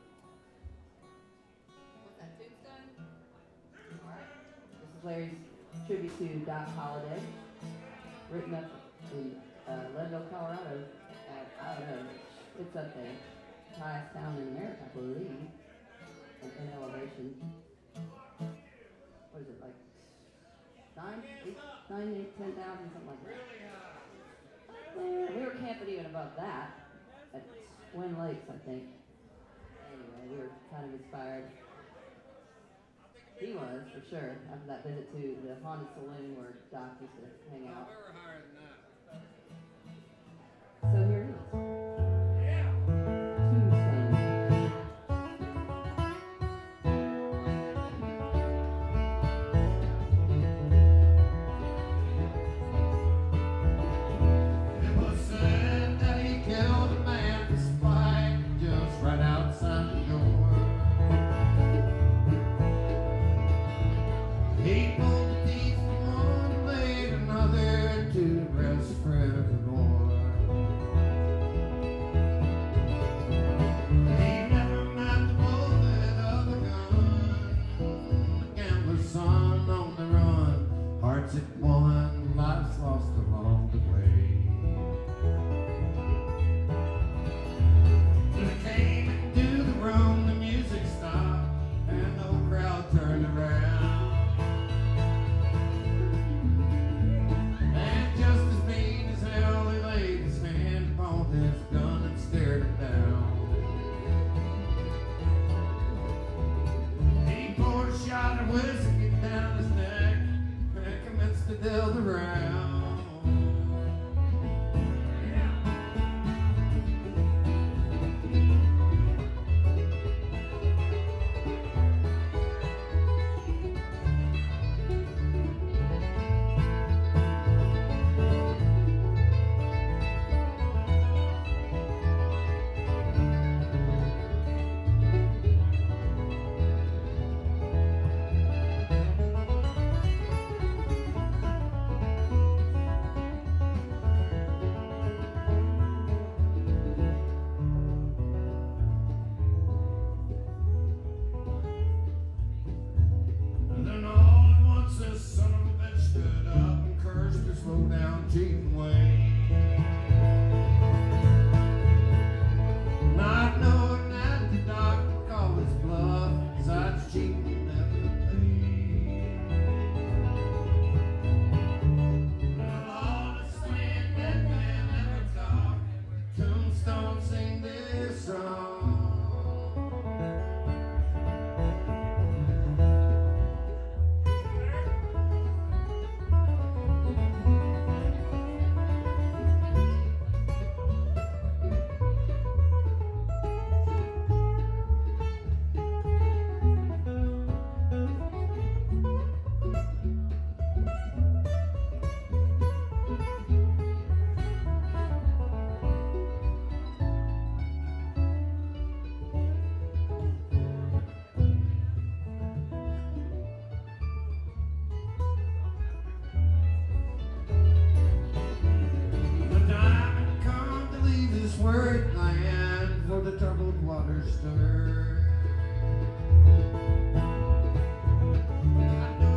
What's that, Tombstone? All right. This is Larry's tribute to Doc Holliday, written up in uh, Leadville, Colorado. At, I don't know, it's up there. Highest town in America, I believe, in, in elevation. What is it, like nine, eight, nine, eight, ten thousand, something like that. Up there. We were camping even above that at Twin Lakes, I think. Anyway, we were kind of inspired. He was, for sure, after that visit to the haunted saloon where Doc used to hang Oh, out. we were higher than that. So here it is. Yeah. Tombstone. It was said that he killed a man for spite just right outside the door. He pulled the thief from one and made another to rest forevermore. He never met the bullet of the gun, the gambler's son on the run, hearts at one, lives lost along the way. When it came into the room, the music stopped and the whole crowd turned around. And just as mean as hell, he laid his hand upon his gun and stared it down. He poured a shot of whiskey down his neck and commenced to deal the round. And then all at once this son of a bitch stood up and cursed her slow down, cheating way. Not knowing that the doc would call his bluff, besides cheating never paid. Well, honestly, that man never talked. Tombstone sing this song. The time had come to leave this worried land, for the troubled waters stir. I know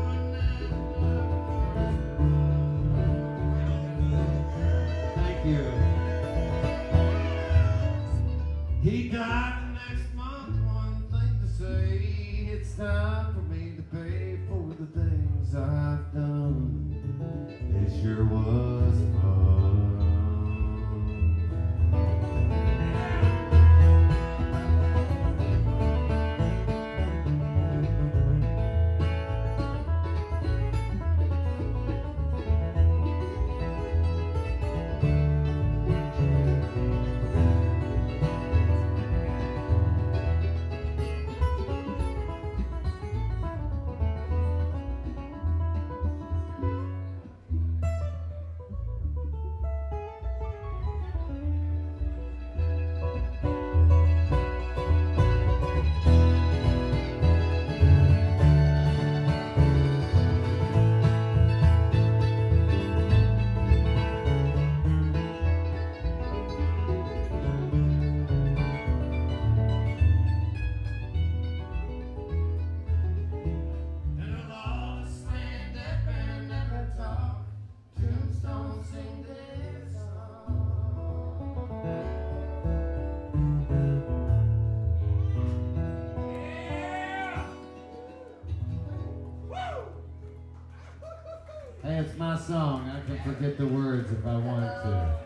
sure was fun. Hey, it's my song. I can forget the words if I want to.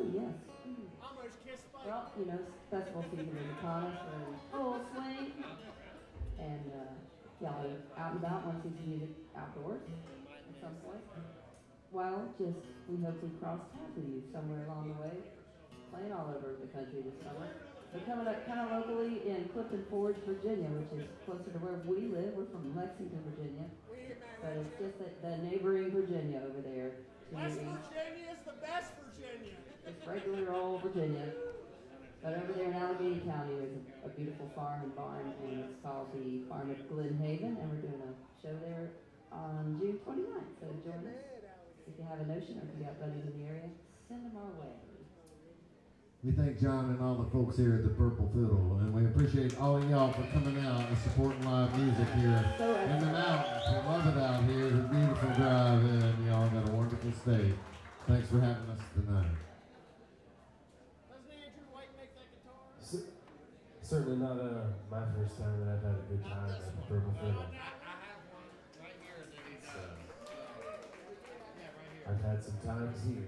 Oh, yes. Almost kissed Spike. Well, you know, festival season is upon us. We're in full swing. And uh, y'all are out and about, want to see some music outdoors at some point. Well, just, we hope we cross paths with you somewhere along the way. Playing all over the country this summer. We're coming up kind of locally in Clifton Forge, Virginia, which is closer to where we live. We're from Lexington, Virginia. But it's just the, the neighboring Virginia over there. West Virginia is the best Virginia. It's regular old Virginia. But over there in Allegheny County, there's a, a beautiful farm and barn, and it's called the Farm of Glen Haven, and we're doing a show there on June twenty-ninth. So join us. If you have a notion or if you got buddies in the area, send them our way. We thank John and all the folks here at the Purple Fiddle, and we appreciate all of y'all for coming out and supporting live music here So in the mountains. We love it out here. It's a beautiful drive, and y'all got a wonderful state. Thanks for having us tonight. Doesn't Andrew White make that guitar? C- certainly not uh, my first time that I've had a good time at the Purple Fiddle. I've had some times here.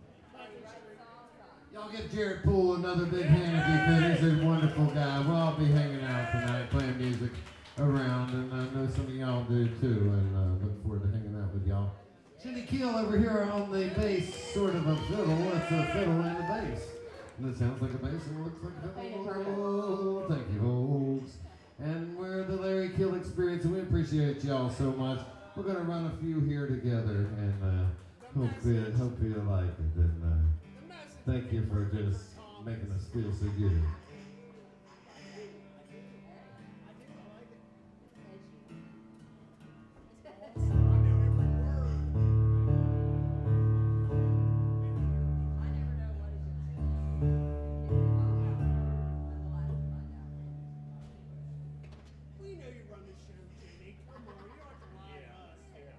Y'all give Jared Poole another big hand if you could. He's a wonderful guy. We'll all be hanging out tonight, playing music around, and I know some of y'all do too, and uh, look forward to hanging out with y'all. Jenny Keel over here on the bass, sort of a fiddle. It's a fiddle and a bass. And it sounds like a bass and it looks like a fiddle. Thank you, folks. And we're the Larry Keel Experience, and we appreciate y'all so much. We're going to run a few here together, and uh, hope, you, hope you like it. And, uh, thank you for just making us feel so good. We know you run the show, Jenny. Come on, you don't have to lie to us.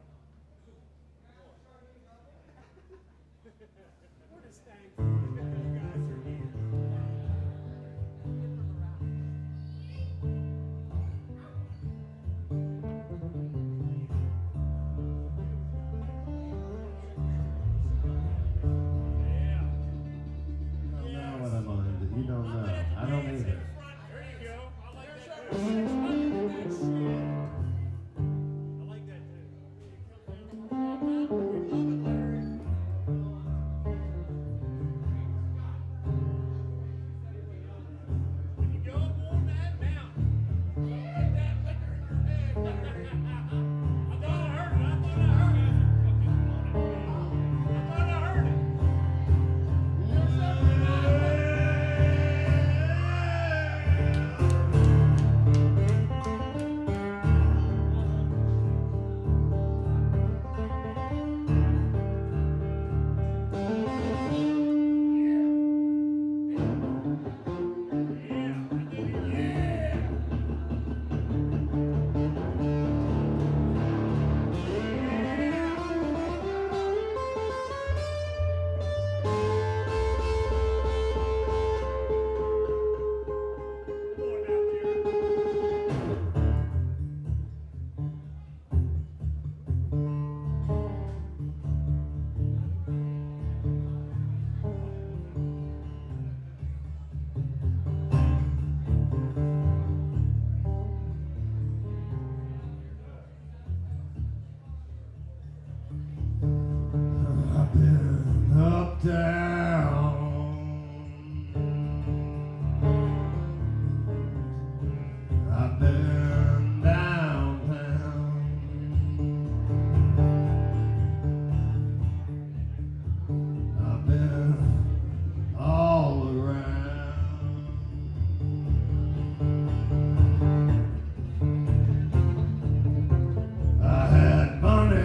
We're just thankful that you guys are here. You don't know what I'm on. You don't know. I don't either. There you go. I like that. I like that too. We love it, Larry. When you go up on that mountain, get that liquor in your head. I thought I heard it. I thought I heard it. I thought I heard it. There's something I heard. I've been up, down. I've been downtown. I've been all around. I had money.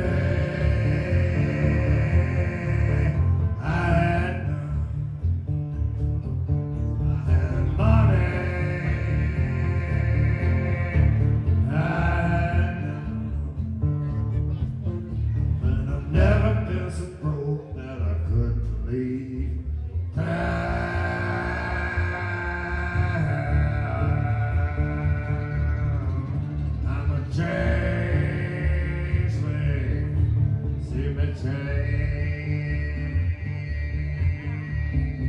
Change.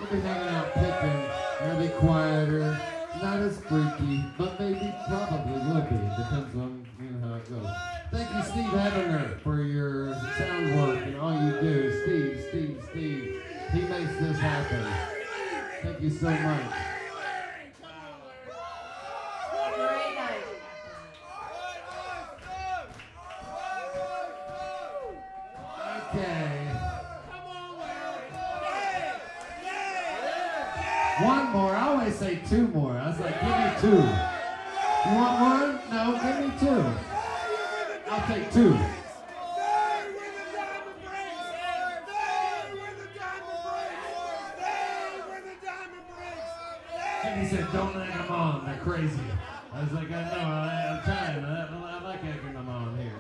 won't be hanging out picking. Maybe quieter, not as freaky, but maybe probably will be. Depends on, you know, how it goes. Thank you, Steve Ebener, for your sound work and all you do. Steve, Steve, Steve. He makes this happen. Thank you so much. Great night. Okay. One more. I always say two more. I was like, give me two. You want one? No, give me two. I'll take two. Jimmy said, don't egg them on. They're crazy. I was like, I know. I, I'm trying. I, I like egging them on here.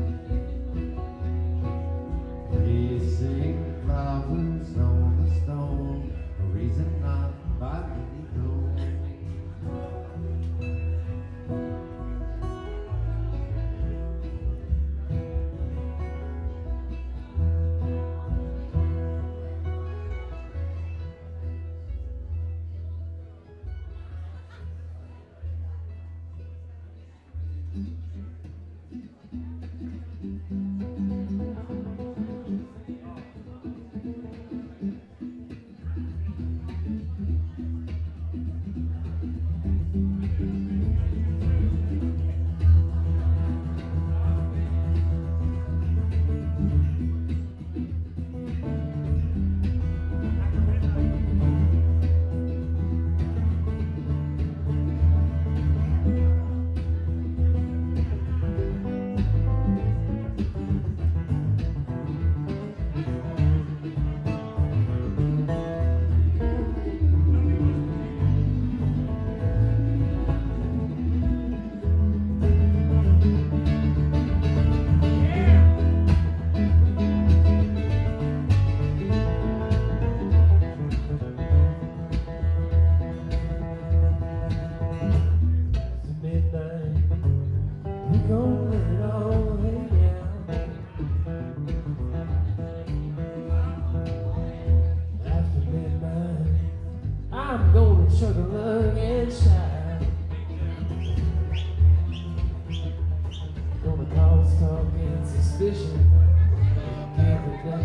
Flowers on the stone.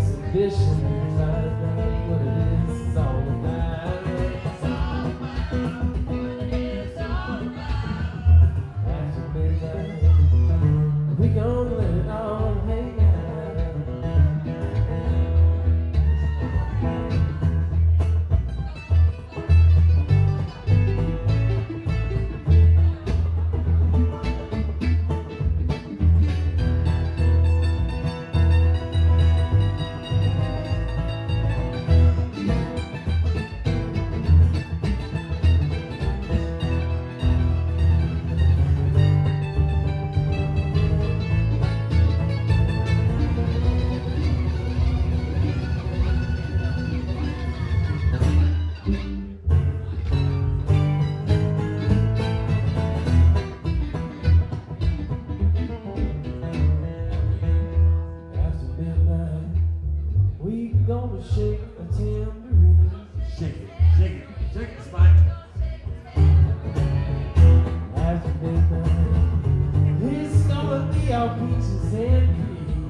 exhibition and find out what it is it's all about. It's all about what it's all about. After midnight, we gonna let it all hang out. Gonna shake a tambourine. Shake it, shake it, shake it, Spike. After midnight, it's gonna be our peaches and cream.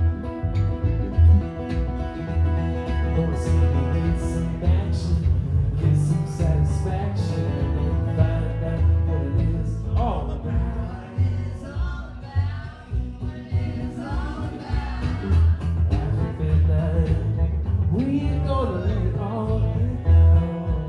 Gonna see you get some action, get some satisfaction, and find out what it is all about. It's all about what it's all about. After midnight, we ain't gonna let it all hang out.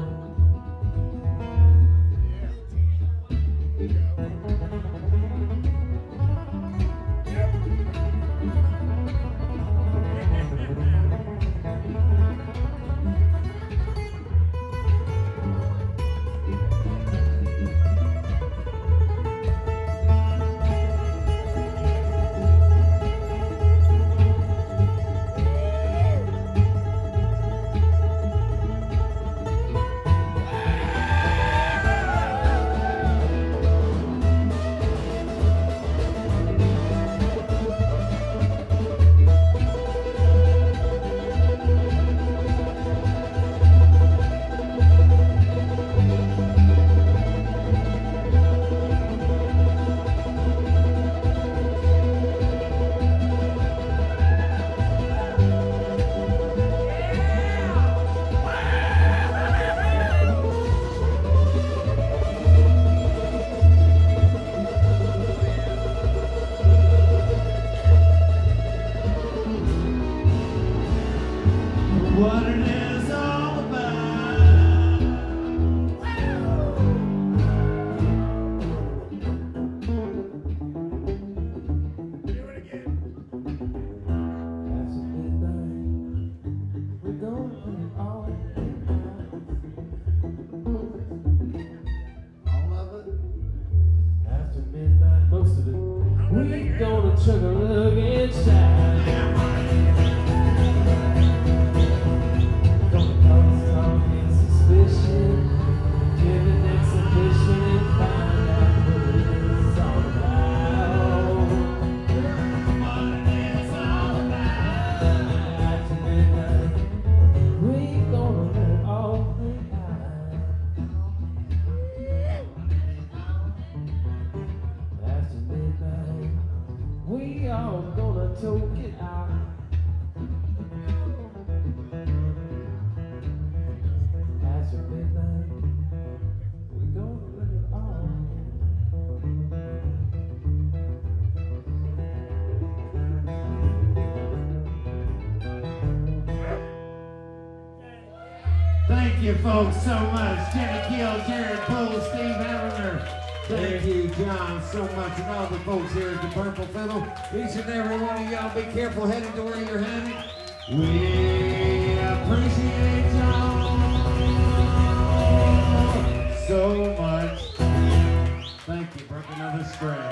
What it is all about. Do it again. After midnight, we're gonna let it all hang All of it. out. After midnight, most of it, we gonna chug a lug and shine. Gonna cause talk and suspicion, give an exhibition and find out what it is all about. What it's all about. After midnight, we gonna let it all hang out. After midnight, we all gonna toke it out. After midnight, we gonna let it all Thank you, folks, so much. Jenny Keel, Jared Poole, Steve Avener. Thank you, John, so much. And all the folks here at the Purple Fiddle. Each and every one of y'all, be careful heading to where you're headed. We appreciate y'all so much. Thank you. Broke another string.